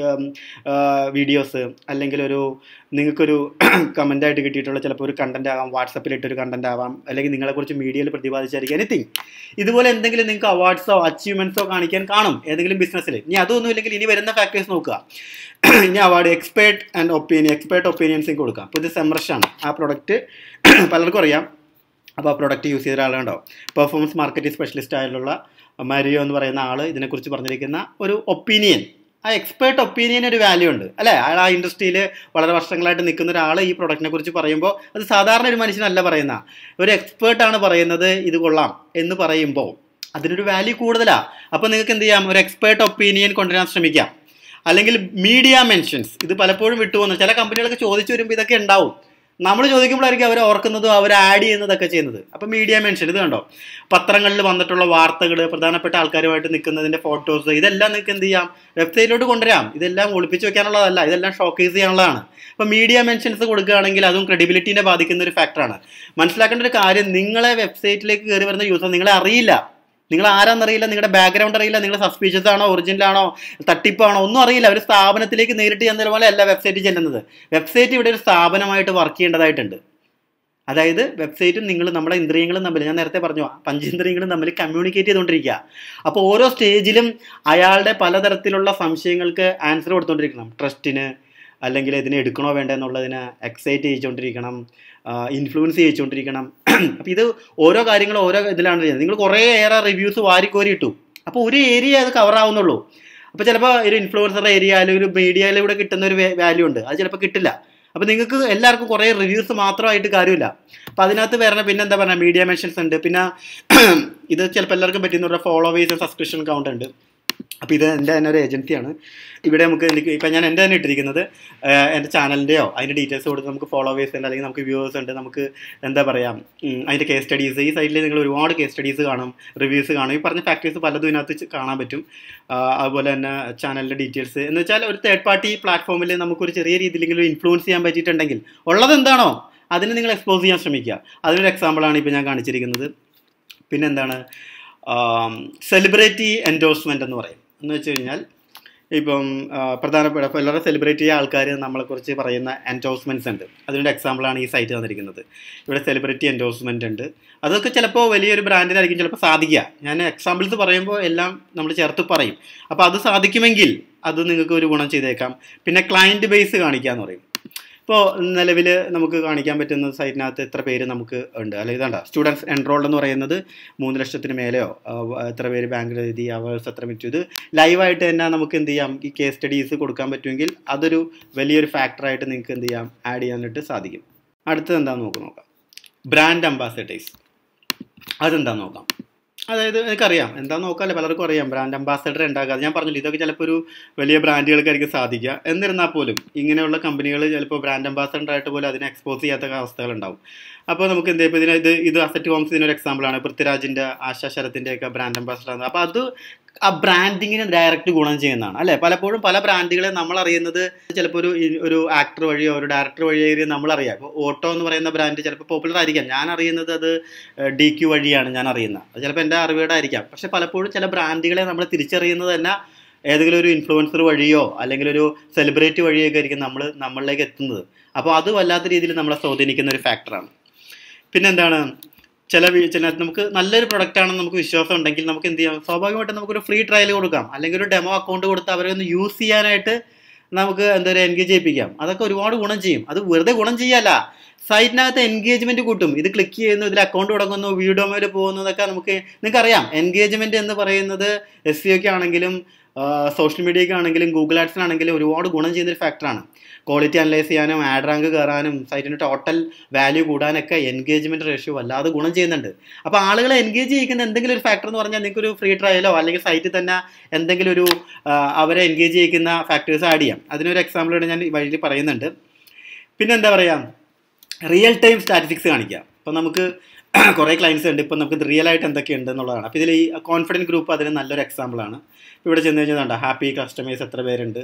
വീഡിയോസ് അല്ലെങ്കിൽ ഒരു നിങ്ങൾക്കൊരു കമൻ്റായിട്ട് കിട്ടിയിട്ടുള്ള ചിലപ്പോൾ ഒരു കണ്ടന്റ് ആവാം, വാട്സപ്പിലിട്ടൊരു കണ്ടന്റ് ആവാം, അല്ലെങ്കിൽ നിങ്ങളെക്കുറിച്ച് മീഡിയയിൽ പ്രതിപാദിച്ചായിരിക്കും, എനിത്തിങ് ഇതുപോലെ എന്തെങ്കിലും നിങ്ങൾക്ക് അവാർഡ്സോ അച്ചീവ്മെൻറ്റ്സോ കാണിക്കാൻ കാണും ഏതെങ്കിലും ബിസിനസ്സിൽ. ഇനി അതൊന്നും ഇല്ലെങ്കിൽ ഇനി വരുന്ന ഫാക്ടേഴ്സ് നോക്കുക. ഇനി award expert and opinion expert ഒപ്പീനിയൻസിങ് കൊടുക്കാം. അപ്പോൾ ഇത് സെമർഷാണ്. ആ പ്രൊഡക്റ്റ് പലർക്കും അറിയാം. അപ്പോൾ ആ പ്രൊഡക്റ്റ് യൂസ് ചെയ്ത ഒരാളുണ്ടാവും. പെർഫോമൻസ് മാർക്കറ്റിംഗ് സ്പെഷ്യലിസ്റ്റ് ആയിട്ടുള്ള മരിയോ എന്ന് പറയുന്ന ആൾ ഇതിനെക്കുറിച്ച് പറഞ്ഞിരിക്കുന്ന ഒരു ഒപ്പീനിയൻ, ആ എക്സ്പേർട്ട് ഒപ്പീനിയൻ ഒരു വാല്യൂ ഉണ്ട് അല്ലേ. അയാൾ ആ ഇൻഡസ്ട്രിയിൽ വളരെ വർഷങ്ങളായിട്ട് നിൽക്കുന്ന ഒരാൾ ഈ പ്രൊഡക്റ്റിനെ കുറിച്ച് പറയുമ്പോൾ അത് സാധാരണ ഒരു മനുഷ്യനല്ല പറയുന്ന, ഒരു എക്സ്പേർട്ടാണ് പറയുന്നത് ഇത് കൊള്ളാം എന്ന് പറയുമ്പോൾ അതിനൊരു വാല്യൂ കൂടുതലാണ്. അപ്പോൾ നിങ്ങൾക്ക് എന്ത് ചെയ്യാം, ഒരു എക്സ്പേർട്ട് ഒപ്പീനിയൻ കൊണ്ടുവരാൻ ശ്രമിക്കാം. അല്ലെങ്കിൽ മീഡിയ മെൻഷൻസ്, ഇത് പലപ്പോഴും വിട്ടുപോകുന്നത്. ചില കമ്പനികളൊക്കെ ചോദിച്ചു വരുമ്പോൾ ഇതൊക്കെ ഉണ്ടാവും. നമ്മൾ ചോദിക്കുമ്പോഴായിരിക്കും അവർ ഓർക്കുന്നതും അവർ ആഡ് ചെയ്യുന്നതൊക്കെ ചെയ്യുന്നത്. അപ്പോൾ മീഡിയ മെൻഷൻ ഇത് കണ്ടോ, പത്രങ്ങളിൽ വന്നിട്ടുള്ള വാർത്തകൾ, പ്രധാനപ്പെട്ട ആൾക്കാരുമായിട്ട് നിൽക്കുന്നതിൻ്റെ ഫോട്ടോസ്, ഇതെല്ലാം നിങ്ങൾക്ക് എന്ത് ചെയ്യാം, വെബ്സൈറ്റിലോട്ട് കൊണ്ടുവരാം. ഇതെല്ലാം ഒളിപ്പിച്ച് വെക്കാനുള്ളതല്ല, ഇതെല്ലാം ഷോക്കേസ് ചെയ്യാനുള്ളതാണ്. അപ്പോൾ മീഡിയ മെൻഷൻസ് കൊടുക്കുകയാണെങ്കിൽ അതും ക്രെഡിബിലിറ്റീനെ ബാധിക്കുന്ന ഒരു ഫാക്ടറാണ്. മനസ്സിലാക്കേണ്ട ഒരു കാര്യം, നിങ്ങളെ വെബ്സൈറ്റിലേക്ക് കയറി വരുന്ന യൂസർ നിങ്ങളെ അറിയില്ല, നിങ്ങൾ ആരാന്നറിയില്ല, നിങ്ങളുടെ ബാക്ക്ഗ്രൗണ്ട് അറിയില്ല, നിങ്ങൾ സസ്പീഷ്യസ് ആണോ ഒറിജിനലാണോ തട്ടിപ്പാണോ ഒന്നും അറിയില്ല. ഒരു സ്ഥാപനത്തിലേക്ക് നേരിട്ട് ചെന്ന പോലെ അല്ല വെബ്സൈറ്റ് ചെല്ലുന്നത്. വെബ്സൈറ്റ് ഇവിടെ ഒരു സ്ഥാപനമായിട്ട് വർക്ക് ചെയ്യേണ്ടതായിട്ടുണ്ട്. അതായത് വെബ്സൈറ്റും നിങ്ങൾ നമ്മുടെ ഇന്ദ്രിയങ്ങളും തമ്മിൽ, ഞാൻ നേരത്തെ പറഞ്ഞു പഞ്ചേന്ദ്രിയങ്ങളും തമ്മിൽ കമ്മ്യൂണിക്കേറ്റ് ചെയ്തുകൊണ്ടിരിക്കുക. അപ്പോൾ ഓരോ സ്റ്റേജിലും അയാളുടെ പലതരത്തിലുള്ള സംശയങ്ങൾക്ക് ആൻസർ കൊടുത്തുകൊണ്ടിരിക്കണം. ട്രസ്റ്റിന്, അല്ലെങ്കിൽ ഇതിനെ എടുക്കണോ വേണ്ട എന്നുള്ളതിന് എക്സൈറ്റ് ചെയ്തുകൊണ്ടിരിക്കണം, ഇൻഫ്ലുവൻസ് ചെയ്തുകൊണ്ടിരിക്കണം. അപ്പോൾ ഇത് ഓരോ കാര്യങ്ങളും ഓരോ ഇതിലാണ് ചെയ്യുന്നത്. നിങ്ങൾ കുറേ ഏറെ റിവ്യൂസ് വാരിക്കോരി ഇട്ടു, അപ്പോൾ ഒരു ഏരിയ അത് കവർ ആവുന്നുള്ളൂ. അപ്പോൾ ചിലപ്പോൾ ഒരു ഇൻഫ്ലുവൻസറുടെ ഏരിയ അല്ലെങ്കിൽ ഒരു മീഡിയയിലൂടെ കിട്ടുന്ന ഒരു വാല്യൂ ഉണ്ട്, അത് ചിലപ്പോൾ കിട്ടില്ല. അപ്പോൾ നിങ്ങൾക്ക് എല്ലാവർക്കും കുറേ റിവ്യൂസ് മാത്രമായിട്ട് കാര്യമില്ല. അപ്പോൾ അതിനകത്ത് വരണ പിന്നെ എന്താ പറയുക, മീഡിയ മെൻഷൻസ് ഉണ്ട്. പിന്നെ ഇത് ചിലപ്പോൾ എല്ലാവർക്കും പറ്റുന്ന ഫോളോവേഴ്സ് സബ്സ്ക്രിപ്ഷൻ കൗണ്ട് ഉണ്ട്. അപ്പോൾ ഇത് എൻ്റെ തന്നെ ഒരു ഏജൻസിയാണ്. ഇവിടെ നമുക്ക് എനിക്ക് ഇപ്പം ഞാൻ എൻ്റെ തന്നെ ഇട്ടിരിക്കുന്നത് എൻ്റെ ചാനലിൻ്റെയോ അതിൻ്റെ ഡീറ്റെയിൽസ് കൊടുത്ത് നമുക്ക് ഫോളോവേഴ്സ് ഉണ്ട്, അല്ലെങ്കിൽ നമുക്ക് വ്യൂവേഴ്സ് ഉണ്ട്, നമുക്ക് എന്താ പറയുക അതിൻ്റെ കേസ് സ്റ്റഡീസ്. ഈ സൈറ്റിൽ നിങ്ങൾ ഒരുപാട് കേസ് സ്റ്റഡീസ് കാണും, റിവ്യൂസ് കാണും. ഈ പറഞ്ഞ ഫാക്ടേഴ്സ് പലതും ഇതിനകത്ത് കാണാൻ പറ്റും. അതുപോലെ തന്നെ ചാനലിൻ്റെ ഡീറ്റെയിൽസ് എന്ന് വെച്ചാൽ ഒരു തേർഡ് പാർട്ടി പ്ലാറ്റ്ഫോമിൽ നമുക്കൊരു ചെറിയ രീതിയിലെങ്കിലും ഇൻഫ്ലുവൻസ് ചെയ്യാൻ പറ്റിയിട്ടുണ്ടെങ്കിൽ ഉള്ളത് എന്താണോ അതിന് നിങ്ങൾ എക്സ്പോസ് ചെയ്യാൻ ശ്രമിക്കുക. അതിനൊരു എക്സാമ്പിളാണ് ഇപ്പോൾ ഞാൻ കാണിച്ചിരിക്കുന്നത്. പിന്നെന്താണ് സെലിബ്രിറ്റി എൻഡോഴ്സ്മെൻ്റ് എന്ന് പറയും. എന്ന് വെച്ച് കഴിഞ്ഞാൽ ഇപ്പം പ്രധാനപ്പെട്ട എല്ലാവരും സെലിബ്രേറ്റ് ചെയ്യുന്ന ആൾക്കാർ നമ്മളെക്കുറിച്ച് പറയുന്ന എൻഡോഴ്സ്മെൻറ്റ്സ് ഉണ്ട്. അതിൻ്റെ എക്സാമ്പിളാണ് ഈ സൈറ്റ് തന്നിരിക്കുന്നത്. ഇവിടെ സെലിബ്രിറ്റി എൻഡോഴ്സ്മെൻ്റ് ഉണ്ട്. അതൊക്കെ ചിലപ്പോൾ വലിയൊരു ബ്രാൻഡിനായിരിക്കും ചിലപ്പോൾ സാധിക്കുക. ഞാൻ എക്സാമ്പിൾസ് പറയുമ്പോൾ എല്ലാം നമ്മൾ ചേർത്ത് പറയും. അപ്പോൾ അത് സാധിക്കുമെങ്കിൽ അത് നിങ്ങൾക്ക് ഒരു ഗുണം ചെയ്തേക്കാം. പിന്നെ ക്ലയൻറ്റ് ബേസ് കാണിക്കുക എന്ന് പറയും. ഇപ്പോൾ നിലവിൽ നമുക്ക് കാണിക്കാൻ പറ്റുന്ന സൈറ്റിനകത്ത് എത്ര പേര് നമുക്ക് ഉണ്ട്, അല്ലെങ്കിൽ ഇതാണ്ട സ്റ്റുഡൻസ് എൻറോൾഡ് എന്ന് പറയുന്നത് മൂന്ന് ലക്ഷത്തിന് മേലെയോ എത്ര പേര് ബാങ്കിൽ എഴുതി, അവേഴ്സ് എത്ര മിനിറ്റ്. ഇത് ലൈവായിട്ട് തന്നെ നമുക്ക് എന്ത് ചെയ്യാം, ഈ കേസ് സ്റ്റഡീസ് കൊടുക്കാൻ പറ്റുമെങ്കിൽ അതൊരു വലിയൊരു ഫാക്ടറായിട്ട് നിങ്ങൾക്ക് എന്ത് ചെയ്യാം, ആഡ് ചെയ്യാനായിട്ട് സാധിക്കും. അടുത്തത് എന്താണെന്ന് നോക്കാം നോക്കാം ബ്രാൻഡ് അംബാസഡേഴ്സ്. അതെന്താണെന്ന് നോക്കാം. അതായത് എനിക്കറിയാം എന്താണെന്ന് നോക്കാമല്ലേ, പലർക്കും അറിയാം ബ്രാൻഡ് അംബാസഡർ ഉണ്ടാക്കുക. ഞാൻ പറഞ്ഞില്ല, ഇതൊക്കെ ചിലപ്പോൾ ഒരു വലിയ ബ്രാൻഡുകൾക്കായിരിക്കും സാധിക്കുക. എന്നിരുന്നാൽ പോലും ഇങ്ങനെയുള്ള കമ്പനികൾ ചിലപ്പോൾ ബ്രാൻഡ് അംബാസഡറായിട്ട് പോലും അതിനെ എക്സ്പോസ് ചെയ്യാത്ത അവസ്ഥകളുണ്ടാവും. അപ്പോൾ നമുക്ക് എന്ത് ഇപ്പോൾ ഇതിന് ഇത് ഇത് അസറ്റ് ഹോംസ് ഇതിനൊരു എക്സാമ്പിളാണ്. പൃഥ്വിരാജിൻ്റെ, ആശാ ശരത്തിൻ്റെയൊക്കെ ബ്രാൻഡ് അംബാസഡറാണ്. അപ്പോൾ അത് ആ ബ്രാൻഡിങ്ങിന് ഡയറക്റ്റ് ഗുണം ചെയ്യുന്നതാണ് അല്ലേ. പലപ്പോഴും പല ബ്രാൻഡുകളെ നമ്മൾ അറിയുന്നത് ചിലപ്പോൾ ഒരു ഒരു ആക്ടർ വഴിയോ ഒരു ഡയറക്ടർ വഴിയോ നമ്മളറിയാം. ഇപ്പോൾ ഓട്ടോ എന്ന് പറയുന്ന ബ്രാൻഡ് ചിലപ്പോൾ പോപ്പുലർ ആയിരിക്കാം. ഞാൻ അറിയുന്നത് അത് ഡി ക്യു വഴിയാണ് ഞാൻ അറിയുന്നത്. അത് ചിലപ്പോൾ എൻ്റെ അറിവുകേട് ആയിരിക്കാം. പക്ഷേ പലപ്പോഴും ചില ബ്രാൻഡുകളെ നമ്മൾ തിരിച്ചറിയുന്നത് തന്നെ ഏതെങ്കിലും ഒരു ഇൻഫ്ലുവൻസർ വഴിയോ അല്ലെങ്കിൽ ഒരു സെലിബ്രിറ്റി വഴിയൊക്കെ ആയിരിക്കും നമ്മൾ നമ്മളിലേക്ക് എത്തുന്നത്. അപ്പോൾ അത് വല്ലാത്ത രീതിയിൽ നമ്മളെ സ്വാധീനിക്കുന്ന ഒരു ഫാക്ടറാണ്. പിന്നെന്താണ്, ചില ചില നമുക്ക് നല്ലൊരു പ്രൊഡക്റ്റ് ആണെന്ന് നമുക്ക് വിശ്വാസം ഉണ്ടെങ്കിൽ നമുക്ക് എന്ത് ചെയ്യാം, സ്വാഭാവികമായിട്ടും നമുക്കൊരു ഫ്രീ ട്രയൽ കൊടുക്കാം, അല്ലെങ്കിൽ ഒരു ഡെമോ അക്കൗണ്ട് കൊടുത്ത് അവരെ ഒന്ന് യൂസ് ചെയ്യാനായിട്ട് നമുക്ക് എന്താ പറയുക എൻഗേജ് ചെയ്യിപ്പിക്കാം. അതൊക്കെ ഒരുപാട് ഗുണം ചെയ്യും. അത് വെറുതെ ഗുണം ചെയ്യാല്ല, സൈറ്റിനകത്ത് എൻഗേജ്മെൻറ്റ് കൂട്ടും. ഇത് ക്ലിക്ക് ചെയ്യുന്നു, ഇതിൽ അക്കൗണ്ട് തുടങ്ങുന്നു, വീഡിയോ മേലെ പോകുന്നതൊക്കെ നമുക്ക് നിങ്ങൾക്കറിയാം. എൻഗേജ്മെൻറ്റ് എന്ന് പറയുന്നത് എസ് സി ഒക്കെ ആണെങ്കിലും സോഷ്യൽ മീഡിയയ്ക്ക് ആണെങ്കിലും ഗൂഗിൾ ആഡ്സിനാണെങ്കിലും ഒരുപാട് ഗുണം ചെയ്യുന്നൊരു ഫാക്ടറാണ്. ക്വാളിറ്റി അനലൈസ് ചെയ്യാനും ആഡ് റാങ്ക് കയറാനും സൈറ്റിൻ്റെ ടോട്ടൽ വാല്യൂ കൂടാനൊക്കെ എൻഗേജ്മെൻറ്റ് റേഷ്യോ വല്ലാതെ ഗുണം ചെയ്യുന്നുണ്ട്. അപ്പോൾ ആളുകളെ എൻഗേജ് ചെയ്യിക്കുന്ന എന്തെങ്കിലും ഒരു ഫാക്ടർ എന്ന് പറഞ്ഞാൽ നിങ്ങൾക്കൊരു ഫ്രീ ട്രയലോ അല്ലെങ്കിൽ സൈറ്റിൽ തന്നെ എന്തെങ്കിലും ഒരു അവരെ എൻഗേജ് ചെയ്യിക്കുന്ന ഫാക്ടേഴ്സ് ആഡ് ചെയ്യാം. അതിനൊരു എക്സാമ്പിളോട് ഞാൻ വഴിയിൽ പറയുന്നുണ്ട്. പിന്നെ എന്താ പറയുക, റിയൽ ടൈം സ്റ്റാറ്റിസ്റ്റിക്സ് കാണിക്കുക. അപ്പോൾ നമുക്ക് കുറേ ക്ലയൻസ് ഉണ്ട്. ഇപ്പോൾ നമുക്ക് റിയൽ ആയിട്ട് എന്തൊക്കെയുണ്ട് എന്നുള്ളതാണ്. അപ്പോൾ ഇതിൽ ഈ കോൺഫിഡൻറ്റ് ഗ്രൂപ്പ് അതിന് നല്ലൊരു എക്സാമ്പിളാണ്. ഇവിടെ ചെന്ന് കഴിഞ്ഞാൽ ഹാപ്പി കസ്റ്റമേഴ്സ് എത്ര പേരുണ്ട്,